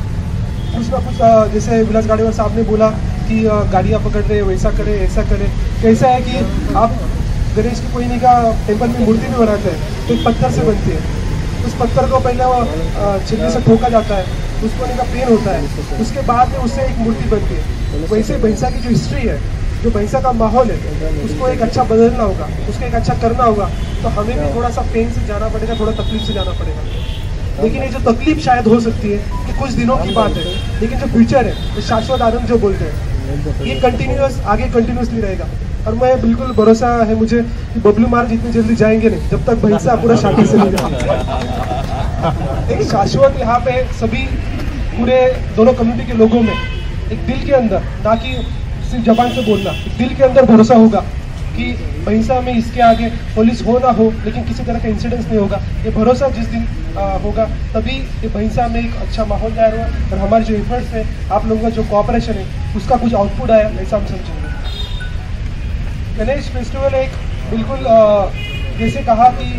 कुछ ना कुछ आ, जैसे विलास गाड़ीवर साहब ने बोला कि गाड़ियाँ पकड़ रहे, वैसा करे, ऐसा करे। कैसा है कि आप गणेश की कोई नहीं का टेम्पल में मूर्ति भी बनाते हैं तो एक पत्थर से बनती है। उस पत्थर को पहले वो छिलके से ठोका जाता है, उसको नहीं का पेन होता है, उसके बाद में उससे एक मूर्ति बनती है। वैसे भैंसा की जो हिस्ट्री है, जो भैंसा का माहौल है, उसको एक अच्छा बदलना होगा, उसको एक अच्छा करना होगा, तो हमें भी थोड़ा सा पेन से जाना पड़ेगा, थोड़ा तकलीफ से जाना पड़ेगा। लेकिन ये जो तकलीफ शायद हो सकती है कि कुछ दिनों की बात है, लेकिन जो फ्यूचर है, तो शाश्वत आनंद जो बोलते हैं, ये कंटिन्यूस आगे कंटिन्यूसली रहेगा। और मैं बिल्कुल भरोसा है मुझे कि बबलू महाराज इतनी जल्दी जाएंगे नहीं जब तक भैंसा पूरा शांति से नहीं जाएगा। एक शाश्वत यहाँ पे सभी पूरे दोनों कम्युनिटी के लोगों में एक दिल के अंदर, ना कि सिर्फ जबान से बोलना, दिल के अंदर भरोसा होगा कि भैंसा में इसके आगे पुलिस हो ना हो, लेकिन किसी तरह का इंसिडेंस नहीं होगा। ये भरोसा जिस दिन आ, होगा तभी ये भैंसा में एक अच्छा माहौल तैयार हुआ और हमारे जो एफर्ट्स है, आप लोगों का जो कॉपरेशन है, उसका कुछ आउटपुट आया, ऐसा हम समझेंगे। गणेश फेस्टिवल एक बिल्कुल जैसे कहा कि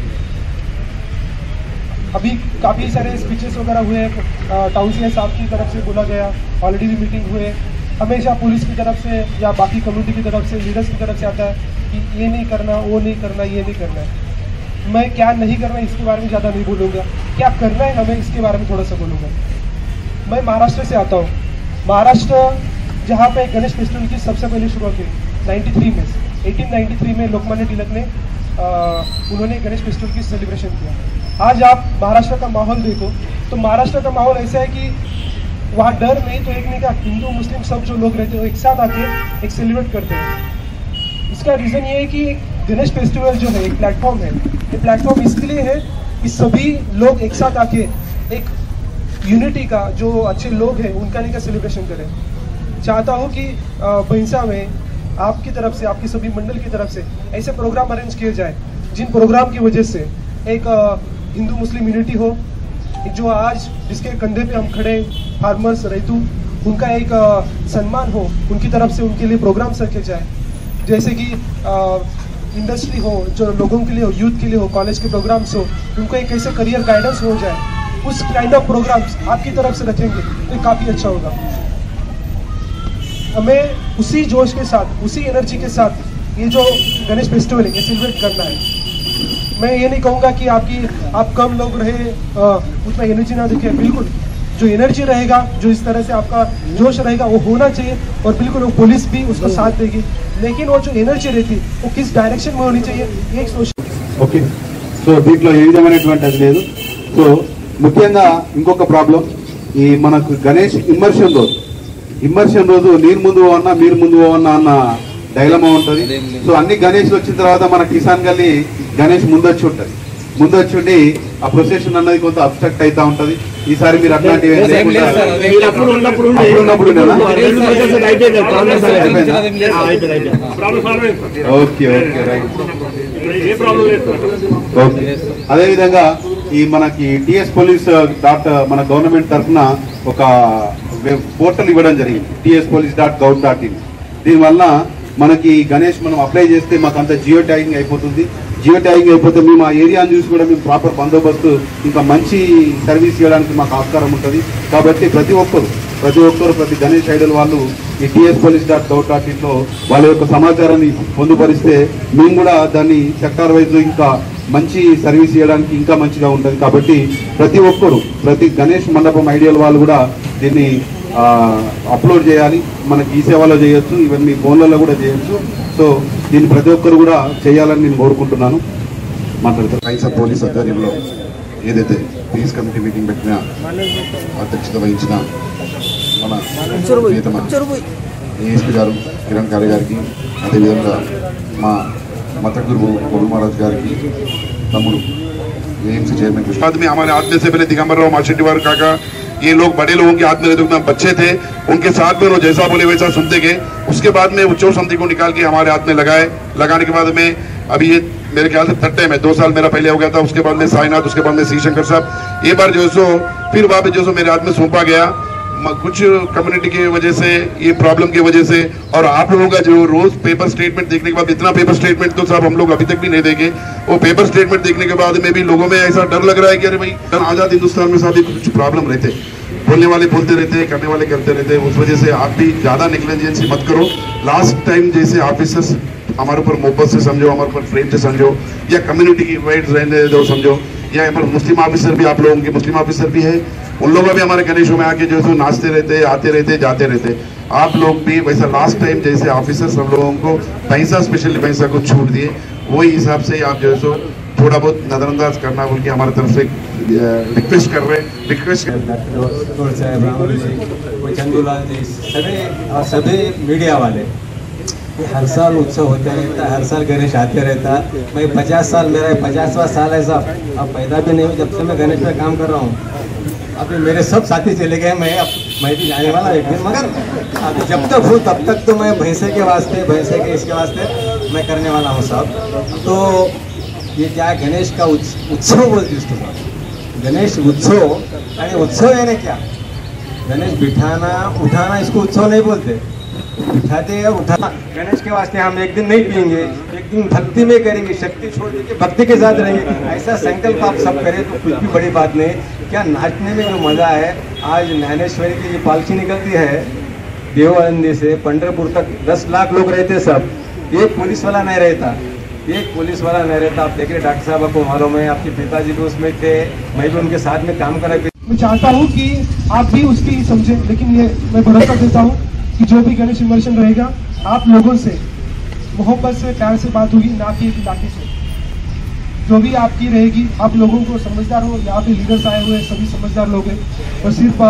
अभी काफ़ी सारे स्पीचेस वगैरह हुए, टाउन सी साहब की तरफ से बोला गया, ऑलरेडी भी मीटिंग हुए, हमेशा पुलिस की तरफ से या बाकी कम्युनिटी की तरफ से, लीडर्स की तरफ से आता है कि ये नहीं करना, वो नहीं करना, ये नहीं करना है। मैं क्या नहीं करना इसके बारे में ज़्यादा नहीं बोलूँगा, क्या करना है हमें इसके बारे में थोड़ा सा बोलूँगा। मैं महाराष्ट्र से आता हूँ। महाराष्ट्र जहाँ पे गणेश फेस्टिवल की सबसे पहले शुरुआत हुई नाइन्टी थ्री में, अठारह सौ तिरानवे में लोकमान्य तिलक ने आ, उन्होंने गणेश फेस्टिवल की सेलिब्रेशन किया। आज आप महाराष्ट्र का माहौल देखो तो महाराष्ट्र का माहौल ऐसा है कि वहाँ डर नहीं तो एक नहीं का हिंदू मुस्लिम सब जो लोग रहते हैं वो एक साथ आके एक सेलिब्रेट करते हैं। इसका रीज़न ये है कि गणेश फेस्टिवल जो है एक प्लेटफॉर्म है, ये प्लेटफॉर्म इसके लिए है कि सभी लोग एक साथ आके एक यूनिटी का, जो अच्छे लोग हैं उनका नहीं का सेलिब्रेशन करें। चाहता हूँ कि भैंसा में आपकी तरफ से, आपकी सभी मंडल की तरफ से ऐसे प्रोग्राम अरेंज किए जाए जिन प्रोग्राम की वजह से एक हिंदू मुस्लिम यूनिटी हो, जो आज जिसके कंधे पे हम खड़े फार्मर्स रैतू, उनका एक सम्मान हो, उनकी तरफ से उनके लिए प्रोग्राम्स रखे जाए, जैसे कि इंडस्ट्री हो, जो लोगों के लिए हो, यूथ के लिए हो, कॉलेज के प्रोग्राम्स हो, उनको एक ऐसे करियर गाइडेंस हो जाए, उस काइंड ऑफ प्रोग्राम्स आपकी तरफ से रखेंगे तो काफ़ी अच्छा होगा। हमें उसी जोश के साथ, उसी एनर्जी के साथ ये जो गणेश फेस्टिवल है ये सेलिब्रेट करना है। मैं ये नहीं कहूँगा कि आपकी आप कम लोग रहे, उतना एनर्जी ना दिखे, बिल्कुल जो एनर्जी रहेगा, जो इस तरह से आपका जोश रहेगा वो होना चाहिए, और बिल्कुल वो पुलिस भी उसका साथ देगी, लेकिन वो जो एनर्जी रहती वो किस डायरेक्शन में होनी चाहिए ये एक सोच। ఓకే, సో దీంట్లో ఏ విధమైనటువంటి అది లేదు. సో ముఖ్యంగా ఇంకొక ప్రాబ్లం, ఈ మనకు గణేష్ ఇమ్మర్షన్ రోజు ఇమ్మర్షన్ రోజు నేను ముందు పోవన్నా మీరు ముందు పోవన్నా అన్న డైలమా ఉంటుంది. సో అన్ని గణేష్లు వచ్చిన తర్వాత మన కిసాన్ గల్లీ గణేష్ ముందొచ్చి ఉంటుంది, ముందొచ్చి ఉండి ఆ ప్రొసెషన్ అన్నది కొంత అబ్స్ట్రక్ట్ అవుతా ఉంటుంది. ఈసారి మీరు అట్లాంటివి ఓకే ఓకే రైట్ ఓకే. అదేవిధంగా ఈ మనకి టిఎస్ పోలీస్ డాట్ మన గవర్నమెంట్ తరఫున ఒక పోర్టల్ ఇవ్వడం జరిగింది, TS police dot gov dot in. దీనివల్ల మనకి గణేష్ మనం అప్లై చేస్తే మాకు అంత జియో ట్యాగింగ్ అయిపోతుంది. జియో ట్యాగింగ్ అయిపోతే మేము ఆ ఏరియాను చూసి కూడా మేము ప్రాపర్ బందోబస్తు ఇంకా మంచి సర్వీస్ ఇవ్వడానికి మాకు ఆస్కారం ఉంటుంది. కాబట్టి ప్రతి ఒక్కరు ప్రతి ఒక్కరు ప్రతి గణేష్ ఐడల్ వాళ్ళు ఈ TS police dot gov dot ఇన్లో వాళ్ళ యొక్క సమాచారాన్ని పొందుపరిస్తే మేము కూడా దాన్ని సెక్టార్ వైజ్ ఇంకా మంచి సర్వీస్ ఇవ్వడానికి ఇంకా మంచిగా ఉంటుంది. కాబట్టి ప్రతి ఒక్కరు ప్రతి గణేష్ మండపం ఐడియల్ వాళ్ళు కూడా దీన్ని అప్లోడ్ చేయాలి. మనకి ఈ సేవలో చేయొచ్చు, ఈవెన్ మీ ఫోన్లలో కూడా చేయొచ్చు. సో దీన్ని ప్రతి ఒక్కరు కూడా చేయాలని నేను కోరుకుంటున్నాను. మాట్లాడతాను. భైంసా పోలీస్ ఆధ్వర్యంలో ఏదైతే పీస్ కమిటీ మీటింగ్ పెట్టిన అధ్యక్షత వహించిన మన ఏఎస్పీ గారు కిరణ్ ఖారే గారికి, అదేవిధంగా మా మత గురువు బబుల్ మహారాజ్ గారికి, తమ్ముడు ఏఎంసీ చైర్మన్ बाद में हमारे हाथ में से पहले दिगंबर राव मार्शेट्टीवार काका, ये लोग बड़े लोगों के हाथ में रहते थे, बच्चे थे, उनके साथ में वो जैसा बोले वैसा सुनते गए. उसके बाद में उच्चोर समिति को निकाल के हमारे हाथ में लगाए. लगाने के बाद में अभी ये मेरे ख्याल से थर्ड टाइम है, दो साल मेरा पहले हो गया था. उसके बाद में साईनाथ, उसके बाद में श्री शंकर साहब, ये बार जो सो फिर वहाँ पे जो सो मेरे हाथ में सौंपा गया. कुछ कम्युनिटी की वजह से, ये प्रॉब्लम की वजह से, और आप लोगों का जो रोज पेपर स्टेटमेंट देखने के बाद, इतना पेपर स्टेटमेंट तो साहब हम लोग अभी तक भी नहीं देखे. वो पेपर स्टेटमेंट देखने के बाद में भी लोगों में ऐसा डर लग रहा है कि अरे भाई आज़ाद हिंदुस्तान में साहब कुछ प्रॉब्लम रहते, बोलने वाले बोलते रहते, करने वाले करते रहते. उस वजह से आप भी ज़्यादा नेग्लिजेंसी मत करो. लास्ट टाइम जैसे ऑफिसर्स हमारे ऊपर मोहब्बत से समझो, हमारे ऊपर प्रेम से समझो, या कम्युनिटी की वाइड रहने दो समझो, या हमारे मुस्लिम ऑफिसर भी, आप लोगों के मुस्लिम ऑफिसर भी है, उन लोगों भी हमारे गणेशों में आके जो है नाचते रहते, आते रहते, जाते रहते। आप लोग भी वैसा लास्ट टाइम जैसे ऑफिसर सब लोगों को पैसा, स्पेशली पैसा को छूट दिए, वही हिसाब से आप जो है सो थोड़ा बहुत नजरअंदाज करना बोल के हमारे तरफ से रिक्वेस्ट कर रहे हैं रिक्वेस्ट चंदूलाल जी, सभी और सभी मीडिया वाले, हर साल उत्सव होता रहता है, हर साल गणेश आते रहता है। मैं पचास साल, मेरा पचासवां साल है साहब, अब पैदा भी नहीं हूँ जब से मैं गणेश में काम कर रहा हूँ। अभी मेरे सब साथी चले गए, मैं अब मैं भी जाने वाला एक दिन, मगर अभी जब तक हूँ तब तक तो मैं भैंसे के वास्ते, भैंसे के इसके वास्ते मैं करने वाला हूँ साहब। तो ये क्या गणेश का उत्सव बोलते इसको साहब, गणेश उत्सव, अरे उत्सव यानी क्या, गणेश बिठाना उठाना, इसको उत्सव नहीं बोलते, बिठाते और उठाना। गणेश के वास्ते हम एक दिन नहीं पिएंगे, एक दिन भक्ति में करेंगे, शक्ति छोड़ देंगे, भक्ति के साथ रहेंगे, ऐसा संकल्प आप सब करें तो कुछ भी बड़ी बात नहीं। क्या नाचने में जो मज़ा है, आज ज्ञानेश्वरी की जो पालकी निकलती है देवआनंदी से पंढरपुर तक, दस लाख लोग रहते सब, एक पुलिस वाला नहीं रहता, एक पुलिस वाला नहीं रहता। आप देख रहे डॉक्टर साहब, आपको मालूम है, आपके पिताजी भी उसमें थे, मैं भी उनके साथ में काम करा। मैं चाहता हूँ कि आप भी उसकी समझें, लेकिन ये मैं भरोसा देता हूँ कि जो भी गणेश इमर्शन रहेगा, आप लोगों से मोहब्बत से, प्यार से बात होगी, ना कि एक लाठी से। जो भी आपकी रहेगी, आप लोगों को समझदार हो, यहाँ पे लीडर्स आए हुए सभी समझदार लोग हैं, और सिर्फ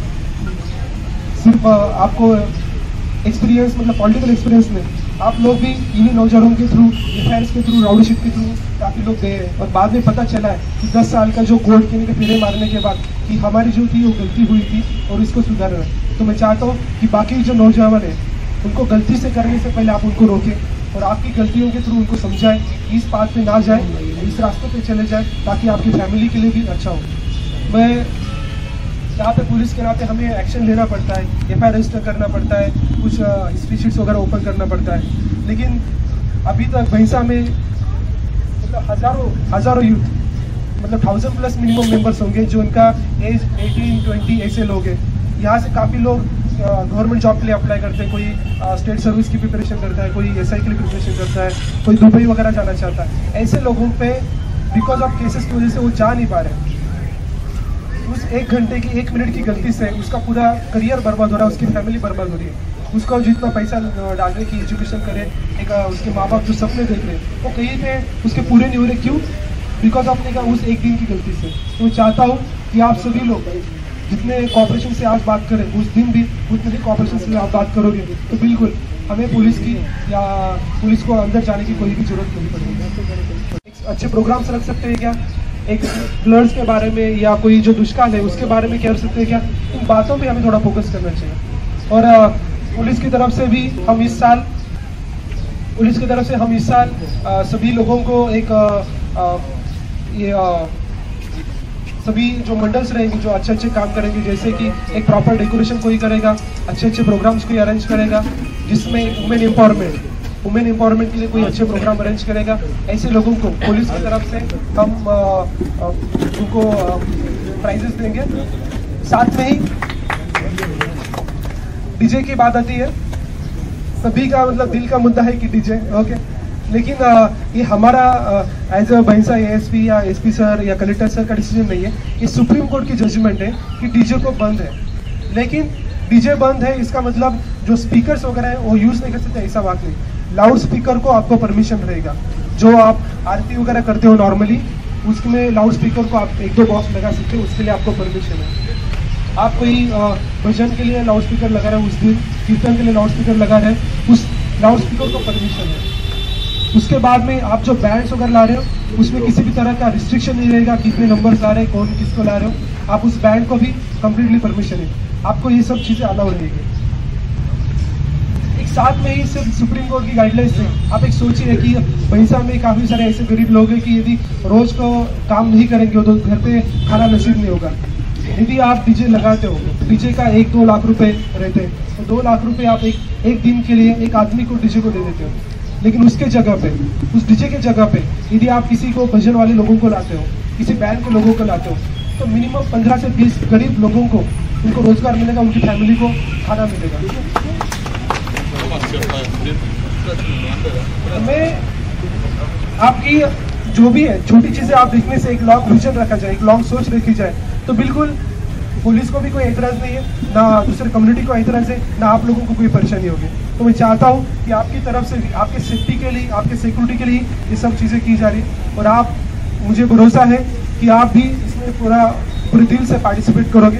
सिर्फ आपको एक्सपीरियंस, मतलब पॉलिटिकल एक्सपीरियंस में आप लोग भी इन्हीं नौजवानों के थ्रू, एफआईआर के थ्रू, राउडीशिप के थ्रू काफ़ी लोग गए हैं, और बाद में पता चला है कि दस साल का जो कोर्ट के फेरे मारने के बाद कि हमारी जो थी वो गलती हुई थी और इसको सुधारना है। तो मैं चाहता हूँ कि बाकी जो नौजवान हैं उनको गलती से करने से पहले आप उनको रोकें और आपकी गलतियों के थ्रू उनको समझाएं, इस बात पे ना जाए, इस रास्ते पे चले जाए, ताकि आपकी फैमिली के लिए भी अच्छा हो। मैं यहाँ पे पुलिस के नाते हमें एक्शन लेना पड़ता है, एफ आई आर रजिस्टर करना पड़ता है, कुछ हिस्ट्री शीट्स वगैरह ओपन करना पड़ता है, लेकिन अभी तक भैंसा में मतलब हज़ारों हज़ारों यूथ, मतलब थाउजेंड प्लस मिनिमम मेंबर्स होंगे जो उनका एज अठारह, बीस ऐसे लोग हैं। यहाँ से काफ़ी लोग गवर्नमेंट जॉब के लिए अप्लाई करते हैं, कोई स्टेट सर्विस की प्रिपरेशन करता है, कोई एस आई के लिए प्रिपरेशन करता है, कोई दुबई वगैरह जाना चाहता है। ऐसे लोगों पे बिकॉज ऑफ केसेस की वजह से वो जा नहीं पा रहे, उस एक घंटे की, एक मिनट की गलती से उसका पूरा करियर बर्बाद हो रहा है, उसकी फैमिली बर्बाद हो रही है। उसको जितना पैसा डालने की एजुकेशन करे, एक उसके माँ बाप जो सपने देख रहे हैं वो कहीं पे उसके पूरे नहीं हो रहे, क्यों? बिकॉज ऑफ का उस एक दिन की गलती से। तो मैं चाहता हूँ कि आप सभी लोग जितने कॉपरेशन से आज बात करें, उस दिन भी उतने ही कॉपरेशन से आप बात करोगे तो बिल्कुल हमें पुलिस की या पुलिस को अंदर जाने की कोई भी जरूरत नहीं पड़ेगी। अच्छे प्रोग्राम्स रख सकते हैं क्या, एक ब्लड्स के बारे में या कोई जो दुष्काल है उसके बारे में कर सकते हैं क्या, इन बातों पे हमें थोड़ा फोकस करना चाहिए। और आ, पुलिस की तरफ से भी हम इस साल पुलिस की तरफ से हम इस साल आ, सभी लोगों को एक आ, आ, ये आ, सभी जो मंडल्स रहेंगे जो अच्छे अच्छे काम करेंगे, जैसे कि एक प्रॉपर डेकोरेशन कोई करेगा, अच्छे अच्छे प्रोग्राम्स कोई अरेंज करेगा, जिसमें वुमेन एम्पावरमेंट वुमेन एम्पावरमेंट के लिए कोई अच्छे प्रोग्राम अरेंज करेगा। ऐसे लोगों को पुलिस की तरफ से हम आ, आ, उनको प्राइजेस देंगे। साथ में ही डीजे की बात आती है, सभी का मतलब दिल का मुद्दा है कि डीजे, ओके, लेकिन आ, ये हमारा एज अ भैंसा एएसपी या एसपी सर या कलेक्टर सर का डिसीजन नहीं है, ये सुप्रीम कोर्ट की जजमेंट है कि डीजे को बंद है। लेकिन डीजे बंद है इसका मतलब जो स्पीकर्स वगैरह है वो यूज़ नहीं कर सकते, ऐसा बात नहीं। लाउड स्पीकर को आपको परमिशन रहेगा, जो आप आरती वगैरह करते हो नॉर्मली उसमें लाउड स्पीकर को आप एक दो बॉक्स लगा सकते हो, उसके लिए आपको परमिशन है। आप कोई भजन के लिए लाउड स्पीकर लगा रहे हो, उस दिन कीर्तन के लिए लाउड स्पीकर लगा रहे हैं, उस लाउड स्पीकर को परमिशन है। उसके बाद में आप जो बैंड्स वगैरह ला रहे हो उसमें किसी भी तरह का रिस्ट्रिक्शन नहीं रहेगा, कितने नंबर्स ला रहे हैं, कौन किसको ला रहे हो, आप उस बैंड को भी कम्प्लीटली परमिशन है, आपको ये सब चीज़ें अलाउ रहेगी। एक साथ में ही सिर्फ सुप्रीम कोर्ट की गाइडलाइंस है। आप एक सोचिए कि भैंसा में काफ़ी सारे ऐसे गरीब लोग हैं कि यदि रोज को काम नहीं करेंगे तो घर पे खाना नसीब नहीं होगा। यदि आप डीजे लगाते हो, डीजे का एक दो लाख रुपए रहते हैं, तो दो लाख रुपए आप एक एक दिन के लिए एक आदमी को डीजे को दे देते हो। लेकिन उसके जगह पे, उस डीजे के जगह पे यदि आप किसी को भजन वाले लोगों को लाते हो, किसी बैंड के लोगों को लाते हो, तो मिनिमम पंद्रह से बीस गरीब लोगों को उनको रोजगार मिलेगा, उनकी फैमिली को खाना मिलेगा। हमें आपकी जो भी है छोटी चीजें आप देखने से एक लॉन्ग विजन रखा जाए, एक लॉन्ग सोच रखी जाए, तो बिल्कुल पुलिस को भी कोई एतराज नहीं है, ना दूसरे कम्युनिटी को एतराज है, ना आप लोगों को कोई परेशानी होगी। तो मैं चाहता हूँ कि आपकी तरफ से भी आपके सेफ्टी के लिए, आपके सिक्योरिटी के लिए ये सब चीज़ें की जा रही, और आप, मुझे भरोसा है कि आप भी इसमें पूरा पूरे दिल से पार्टिसिपेट करोगे।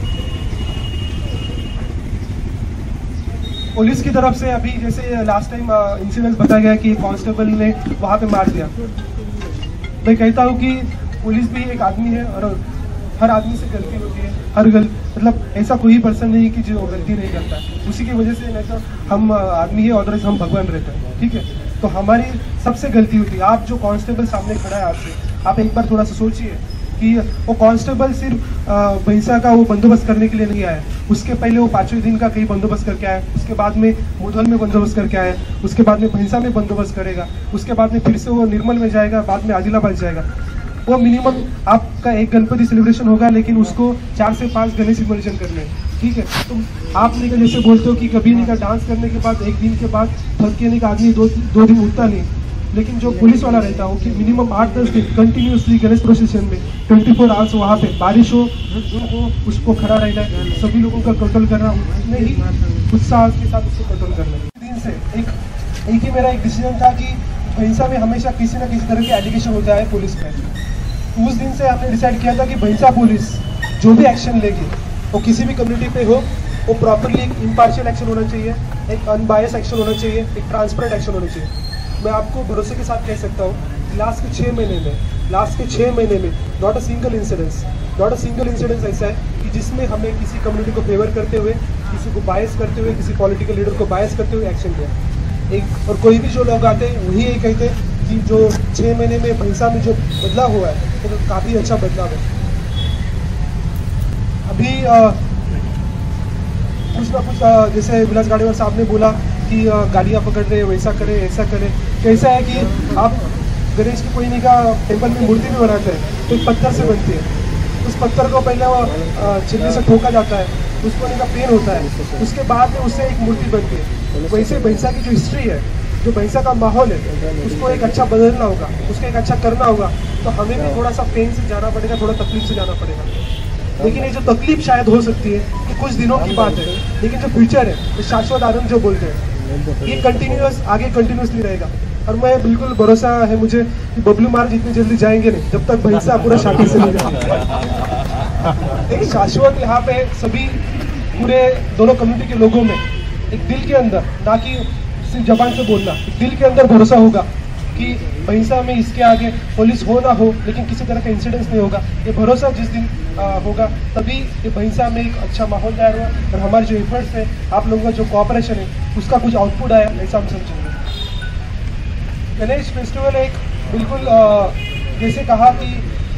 पुलिस की तरफ से अभी जैसे लास्ट टाइम इंसिडेंट बताया गया कि कांस्टेबल ने वहाँ पे मार दिया, मैं कहता हूँ कि पुलिस भी एक आदमी है और हर आदमी से गलती होती है, हर गल मतलब ऐसा कोई पर्सन नहीं कि जो गलती नहीं करता है, उसी की वजह से नहीं तो हम आदमी है और हम भगवान रहते हैं, ठीक है। तो हमारी सबसे गलती होती है। आप जो कांस्टेबल सामने खड़ा है आपसे, आप एक बार थोड़ा सा सोचिए कि वो कांस्टेबल सिर्फ भैंसा का वो बंदोबस्त करने के लिए नहीं आया, उसके पहले वो पाँचवें दिन का कहीं बंदोबस्त करके आया, उसके बाद में मुधल में बंदोबस्त करके आया, उसके बाद में भैंसा में बंदोबस्त करेगा, उसके बाद में फिर से वो निर्मल में जाएगा, बाद में आदिलाबाद जाएगा। वो मिनिमम आपका एक गणपति सेलिब्रेशन होगा, लेकिन उसको चार से पाँच गणेश विसर्जन करने हैं, ठीक है। तुम आप नहीं जैसे बोलते हो कि कभी नहीं का डांस करने के बाद एक दिन के बाद थक के नहीं का आदमी दो दो दिन उठता नहीं, लेकिन जो पुलिस वाला रहता है वो कि मिनिमम आठ दस दिन कंटिन्यूसली गणेश प्रोसेशन में ट्वेंटी फोर आवर्स वहाँ पे बारिश हो उनको उसको खड़ा रहना है, सभी लोगों का कंट्रोल करना, उतने ही उत्साह के साथ उसको कंट्रोल करना है। दिन से एक एक ही मेरा एक डिसीजन था कि भैंसा में हमेशा किसी न किसी तरह के एलिगेशन होता है पुलिस पे। उस दिन से हमने डिसाइड किया था कि भैंसा पुलिस जो भी एक्शन लेगी वो किसी भी कम्युनिटी पे हो, वो प्रॉपरली एक इम्पार्शियल एक्शन होना चाहिए, एक अनबायस एक्शन होना चाहिए, एक ट्रांसपेरेंट एक्शन होना चाहिए। मैं आपको भरोसे के साथ कह सकता हूँ लास्ट के छः महीने में लास्ट के छः महीने में not a single incidence not a single incidence ऐसा है कि जिसमें हमें किसी कम्युनिटी को फेवर करते हुए, किसी को बायस करते हुए, किसी पॉलिटिकल लीडर को बायस करते हुए एक्शन लिया। एक और कोई भी जो लोग आते हैं वही यही कहते हैं कि जो छः महीने में भैंसा में जो बदलाव हुआ है वो तो काफ़ी अच्छा बदलाव है। अभी आ, कुछ ना कुछ आ, जैसे विलास गाड़ीवाल साहब ने बोला कि गाड़ियाँ पकड़ रहे, वैसा करे, ऐसा करे। कैसा है कि आप गणेश की कोई नहीं का टेम्पल में मूर्ति भी बनाते हैं तो एक पत्थर से बनती है, उस पत्थर को पहले वो छिलने से ठोका जाता है, उसको नहीं का पेन होता है, उसके बाद में उससे एक मूर्ति बनती है। वैसे भैंसा की जो हिस्ट्री है, जो भैंसा का माहौल है, उसको एक अच्छा बदलना होगा, उसको एक अच्छा करना होगा, तो हमें भी थोड़ा सा पेन से जाना पड़ेगा, थोड़ा तकलीफ से जाना पड़ेगा। लेकिन ये जो तकलीफ शायद हो सकती है ये कुछ दिनों की बात है, लेकिन जो फ्यूचर है, शाश्वत आनंद जो बोलते हैं, ये कंटिन्यूस आगे कंटिन्यूसली रहेगा। और मैं बिल्कुल भरोसा है मुझे कि बबलू महाराज इतनी जल्दी जाएंगे नहीं जब तक भैंसा पूरा शांति से नहीं जाएगा। एक शाश्वत यहाँ पे सभी पूरे दोनों कम्युनिटी के लोगों में एक दिल के अंदर, ना कि सिर्फ जबान से बोलना, एक दिल के अंदर भरोसा होगा कि भैंसा में इसके आगे पुलिस हो ना हो लेकिन किसी तरह का इंसिडेंस नहीं होगा। ये भरोसा जिस दिन आ, होगा तभी ये भैंसा में एक अच्छा माहौल तैयार हुआ और हमारे जो एफर्ट्स है, आप लोगों का जो कोऑपरेशन है, उसका कुछ आउटपुट आया, ऐसा हम समझेंगे। गणेश फेस्टिवल एक बिल्कुल आ, जैसे कहा कि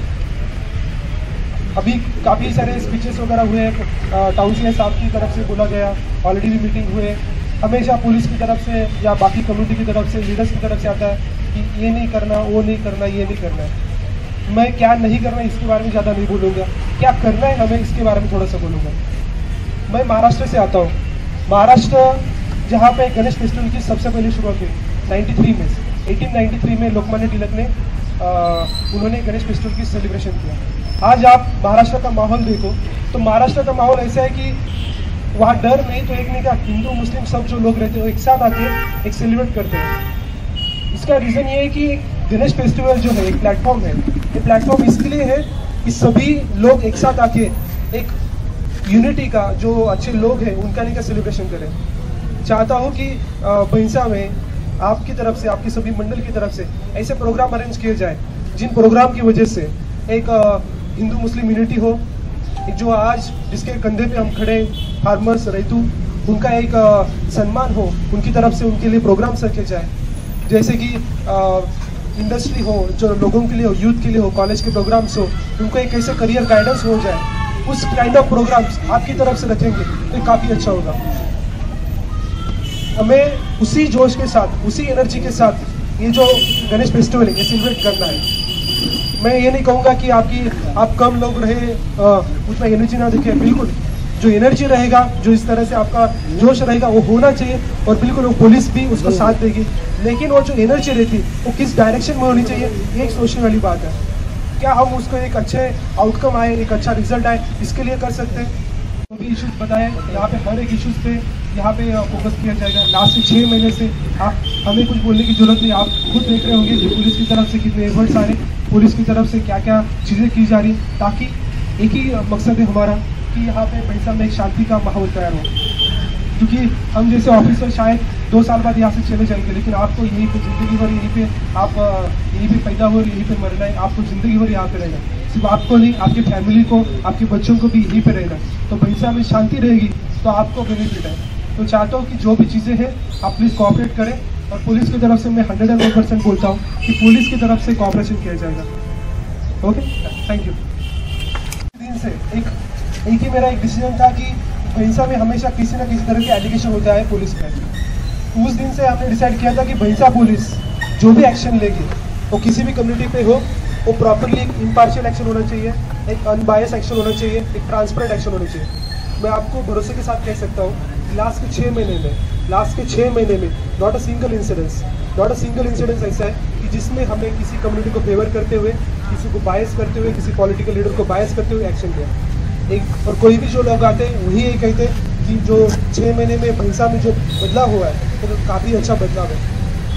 अभी काफ़ी सारे स्पीचेस वगैरह हुए, टाउन सी साहब की तरफ से बोला गया, ऑलरेडी भी मीटिंग हुए। हमेशा पुलिस की तरफ से या बाकी कम्युनिटी की तरफ से, लीडर्स की तरफ से आता है कि ये नहीं करना, वो नहीं करना, ये नहीं करना है। मैं क्या नहीं करना इसके बारे में ज़्यादा नहीं बोलूँगा, क्या करना है हमें इसके बारे में थोड़ा सा बोलूँगा। मैं महाराष्ट्र से आता हूँ। महाराष्ट्र जहाँ पे गणेश फेस्टिवल की सबसे पहले शुरुआत हुई नाइन्टी थ्री में, एटीन नाइन्टी थ्री में लोकमान्य तिलक ने आ, उन्होंने गणेश फेस्टिवल की सेलिब्रेशन किया। आज आप महाराष्ट्र का माहौल देखो तो महाराष्ट्र का माहौल ऐसा है कि वहाँ डर नहीं तो एक नहीं का हिंदू मुस्लिम सब जो लोग रहते हैं वो एक साथ आके एक सेलिब्रेट करते हैं। इसका रीज़न ये है कि गणेश फेस्टिवल जो है एक प्लेटफॉर्म है, ये प्लेटफॉर्म इसके लिए है कि सभी लोग एक साथ आके एक यूनिटी का, जो अच्छे लोग हैं उनका नहीं का सेलिब्रेशन करें। चाहता हूँ कि भैंसा में आपकी तरफ से, आपकी सभी मंडल की तरफ से ऐसे प्रोग्राम अरेंज किए जाए जिन प्रोग्राम की वजह से एक हिंदू मुस्लिम यूनिटी हो, एक जो आज जिसके कंधे पे हम खड़े फार्मर्स रैतू, उनका एक सम्मान हो, उनकी तरफ से उनके लिए प्रोग्राम्स रखे जाए, जैसे कि इंडस्ट्री हो, जो लोगों के लिए हो, यूथ के लिए हो, कॉलेज के प्रोग्राम्स हो, उनको एक ऐसे करियर गाइडेंस हो जाए, उस काइंड ऑफ प्रोग्राम्स आपकी तरफ से रखेंगे तो काफ़ी अच्छा होगा। हमें उसी जोश के साथ, उसी एनर्जी के साथ ये जो गणेश फेस्टिवल है ये सेलिब्रेट करना है। मैं ये नहीं कहूँगा कि आपकी आप कम लोग रहे, उतना एनर्जी ना दिखे, बिल्कुल जो एनर्जी रहेगा, जो इस तरह से आपका जोश रहेगा वो होना चाहिए और बिल्कुल वो पुलिस भी उसको साथ देगी। लेकिन वो जो एनर्जी रहती वो किस डायरेक्शन में होनी चाहिए ये एक सोचने वाली बात है। क्या हम उसको एक अच्छे आउटकम आए, एक अच्छा रिजल्ट आए, इसके लिए कर सकते हैं। जो भी इशूज़ बताए यहाँ पे हर एक इशूज़ पे यहाँ पे फोकस किया जाएगा। लास्ट छः महीने से आप हमें कुछ बोलने की जरूरत नहीं, आप खुद देख रहे होंगे कि पुलिस की तरफ से कितने एफर्ट्स आ रहे, पुलिस की तरफ से क्या क्या चीज़ें की जा रही, ताकि एक ही मकसद है हमारा कि यहाँ पे भैंसा में एक शांति का माहौल तैयार हो। क्योंकि हम जैसे ऑफिसर शायद दो साल बाद यहाँ से चले जाएंगे, लेकिन आपको यहीं पे ज़िंदगी भर यहीं पे आप यहीं पे पैदा हो, यहीं पे मरना है, आपको ज़िंदगी भर यहाँ पे रहना। सिर्फ आपको नहीं, आपकी फैमिली को, आपके बच्चों को भी यहीं पे रहना। तो भैंसा में शांति रहेगी तो आपको बेनिफिट है। तो चाहता हूँ कि जो भी चीज़ें हैं आप प्लीज़ कोऑपरेट करें, और पुलिस की तरफ से मैं हंड्रेड एंड वन परसेंट बोलता हूँ कि पुलिस की तरफ से कोऑपरेशन किया जाएगा। Okay, thank you. दिन से एक एक ही मेरा एक डिसीजन था कि भैंसा में हमेशा किसी ना किसी तरह के एलिगेशन होता है पुलिस पे। उस दिन से हमने डिसाइड किया था कि भैंसा पुलिस जो भी एक्शन लेगी वो किसी भी कम्युनिटी पे हो, वो प्रॉपरली एक इम्पार्शियल एक्शन होना चाहिए, एक अनबायस एक्शन होना चाहिए, एक ट्रांसपेरेंट एक्शन होना चाहिए। मैं आपको भरोसे के साथ कह सकता हूँ लास्ट के छः महीने में लास्ट के छः महीने में not a single incidence not a single incidence ऐसा है कि जिसमें हमें किसी कम्युनिटी को फेवर करते हुए, किसी को बायस करते हुए, किसी पॉलिटिकल लीडर को बायस करते हुए एक्शन लिया। एक और कोई भी जो लोग आते हैं वही यही कहते हैं कि जो छः महीने में भैंसा में जो बदलाव हुआ है वो तो काफ़ी अच्छा बदलाव है।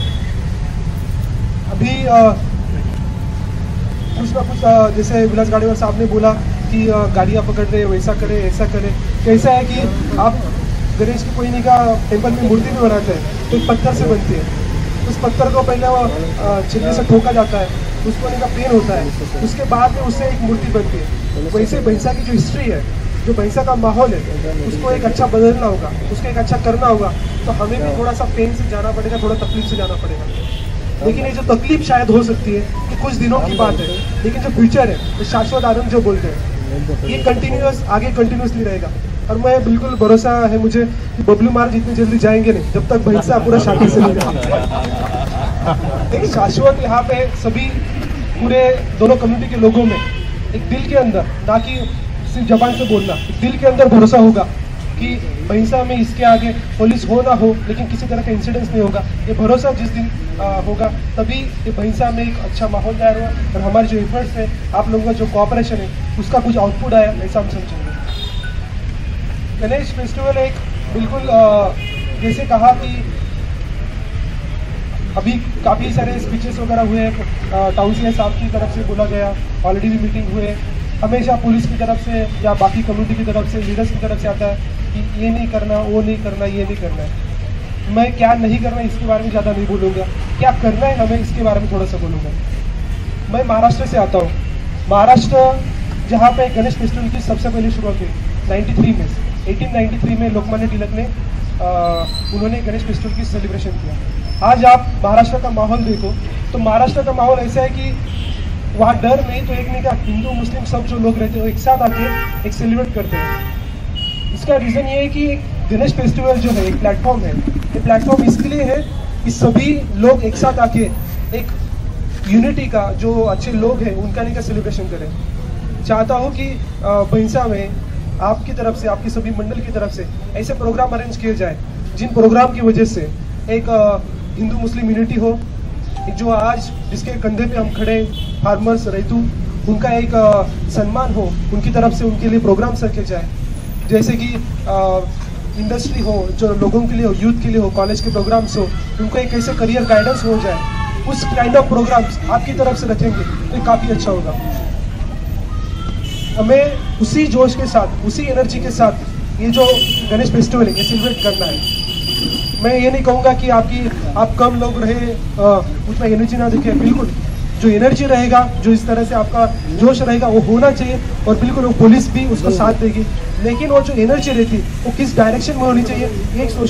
अभी आ, कुछ ना कुछ आ, जैसे विलास गाड़ीवाल साहब ने बोला कि आ, गाड़ियाँ पकड़ रहे, वैसा करे, ऐसा करे। कैसा है कि आप गणेश की कोई नहीं का टेम्पल में मूर्ति भी बनाते हैं तो एक पत्थर से बनती है। उस पत्थर को पहले वो छिलने से ठोका जाता है, उसको नहीं का पेन होता है, उसके बाद में उससे एक मूर्ति बनती है। वैसे भैंसा की जो हिस्ट्री है, जो भैंसा का माहौल है, उसको एक अच्छा बदलना होगा, उसको एक अच्छा करना होगा। तो हमें भी थोड़ा सा पेन से जाना पड़ेगा, थोड़ा तकलीफ से जाना पड़ेगा। लेकिन ये जो तकलीफ शायद हो सकती है कि कुछ दिनों की बात है, लेकिन जो फ्यूचर है, तो शाश्वत आनंद जो बोलते हैं, ये कंटिन्यूस आगे कंटिन्यूसली रहेगा। और मैं बिल्कुल भरोसा है मुझे कि बबलू महाराज इतनी जल्दी जाएंगे नहीं जब तक भैंसा पूरा शांति से नहीं जाएगा। एक शाश्वत यहाँ पे सभी पूरे दोनों कम्युनिटी के लोगों में एक दिल के अंदर, ना कि सिर्फ जबान से बोलना, दिल के अंदर भरोसा होगा कि भैंसा में इसके आगे पुलिस हो ना हो, लेकिन किसी तरह का इंसिडेंस नहीं होगा। ये भरोसा जिस दिन आ, होगा तभी ये भैंसा में एक अच्छा माहौल तैयार हुआ और हमारे जो एफर्ट्स है, आप लोगों का जो कोऑपरेशन है, उसका कुछ आउटपुट आया, ऐसा हम समझेंगे। गणेश फेस्टिवल एक बिल्कुल जैसे कहा कि अभी काफ़ी सारे स्पीचेस वगैरह हुए, टाउन सी साहब की तरफ से बोला गया, ऑलरेडी भी मीटिंग हुए। हमेशा पुलिस की तरफ से या बाकी कम्युनिटी की तरफ से, लीडर्स की तरफ से आता है कि ये नहीं करना, वो नहीं करना, ये नहीं करना है। मैं क्या नहीं करना इसके बारे में ज़्यादा नहीं बोलूँगा, क्या करना है हमें इसके बारे में थोड़ा सा बोलूँगा। मैं महाराष्ट्र से आता हूँ। महाराष्ट्र जहाँ पे गणेश फेस्टिवल की सबसे पहली शुरुआत हुई नाइन्टी थ्री में, अठारह सौ तिरानवे में लोकमान्य तिलक ने आ, उन्होंने गणेश फेस्टिवल की सेलिब्रेशन किया। आज आप महाराष्ट्र का माहौल देखो तो महाराष्ट्र का माहौल ऐसा है कि वहाँ डर नहीं तो एक नहीं का हिंदू मुस्लिम सब जो लोग रहते हैं वो एक साथ आके एक सेलिब्रेट करते हैं। इसका रीज़न ये है कि गणेश फेस्टिवल जो है एक प्लेटफॉर्म है। ये प्लेटफॉर्म इसके लिए है कि सभी लोग एक साथ आके एक यूनिटी का, जो अच्छे लोग हैं उनका नहीं का सेलिब्रेशन करें। चाहता हूँ कि भैंसा में आपकी तरफ से, आपकी सभी मंडल की तरफ से ऐसे प्रोग्राम अरेंज किए जाए जिन प्रोग्राम की वजह से एक हिंदू मुस्लिम यूनिटी हो, जो आज जिसके कंधे पे हम खड़े फार्मर्स रैतू, उनका एक सम्मान हो, उनकी तरफ से उनके लिए प्रोग्राम्स रखे जाए। जैसे कि इंडस्ट्री हो, जो लोगों के लिए हो, यूथ के लिए हो, कॉलेज के प्रोग्राम्स हो, उनको एक ऐसे करियर गाइडेंस हो जाए, उस काइंड ऑफ प्रोग्राम्स आपकी तरफ से रखेंगे तो काफ़ी अच्छा होगा। हमें उसी जोश के साथ, उसी एनर्जी के साथ ये जो गणेश फेस्टिवल है ये सेलिब्रेट करना है। मैं ये नहीं कहूँगा कि आपकी आप कम लोग रहे, उतना एनर्जी ना दिखे, बिल्कुल जो एनर्जी रहेगा, जो इस तरह से आपका जोश रहेगा वो होना चाहिए और बिल्कुल वो पुलिस भी उसको साथ देगी। लेकिन वो जो एनर्जी रहती वो किस डायरेक्शन में होनी चाहिए ये एक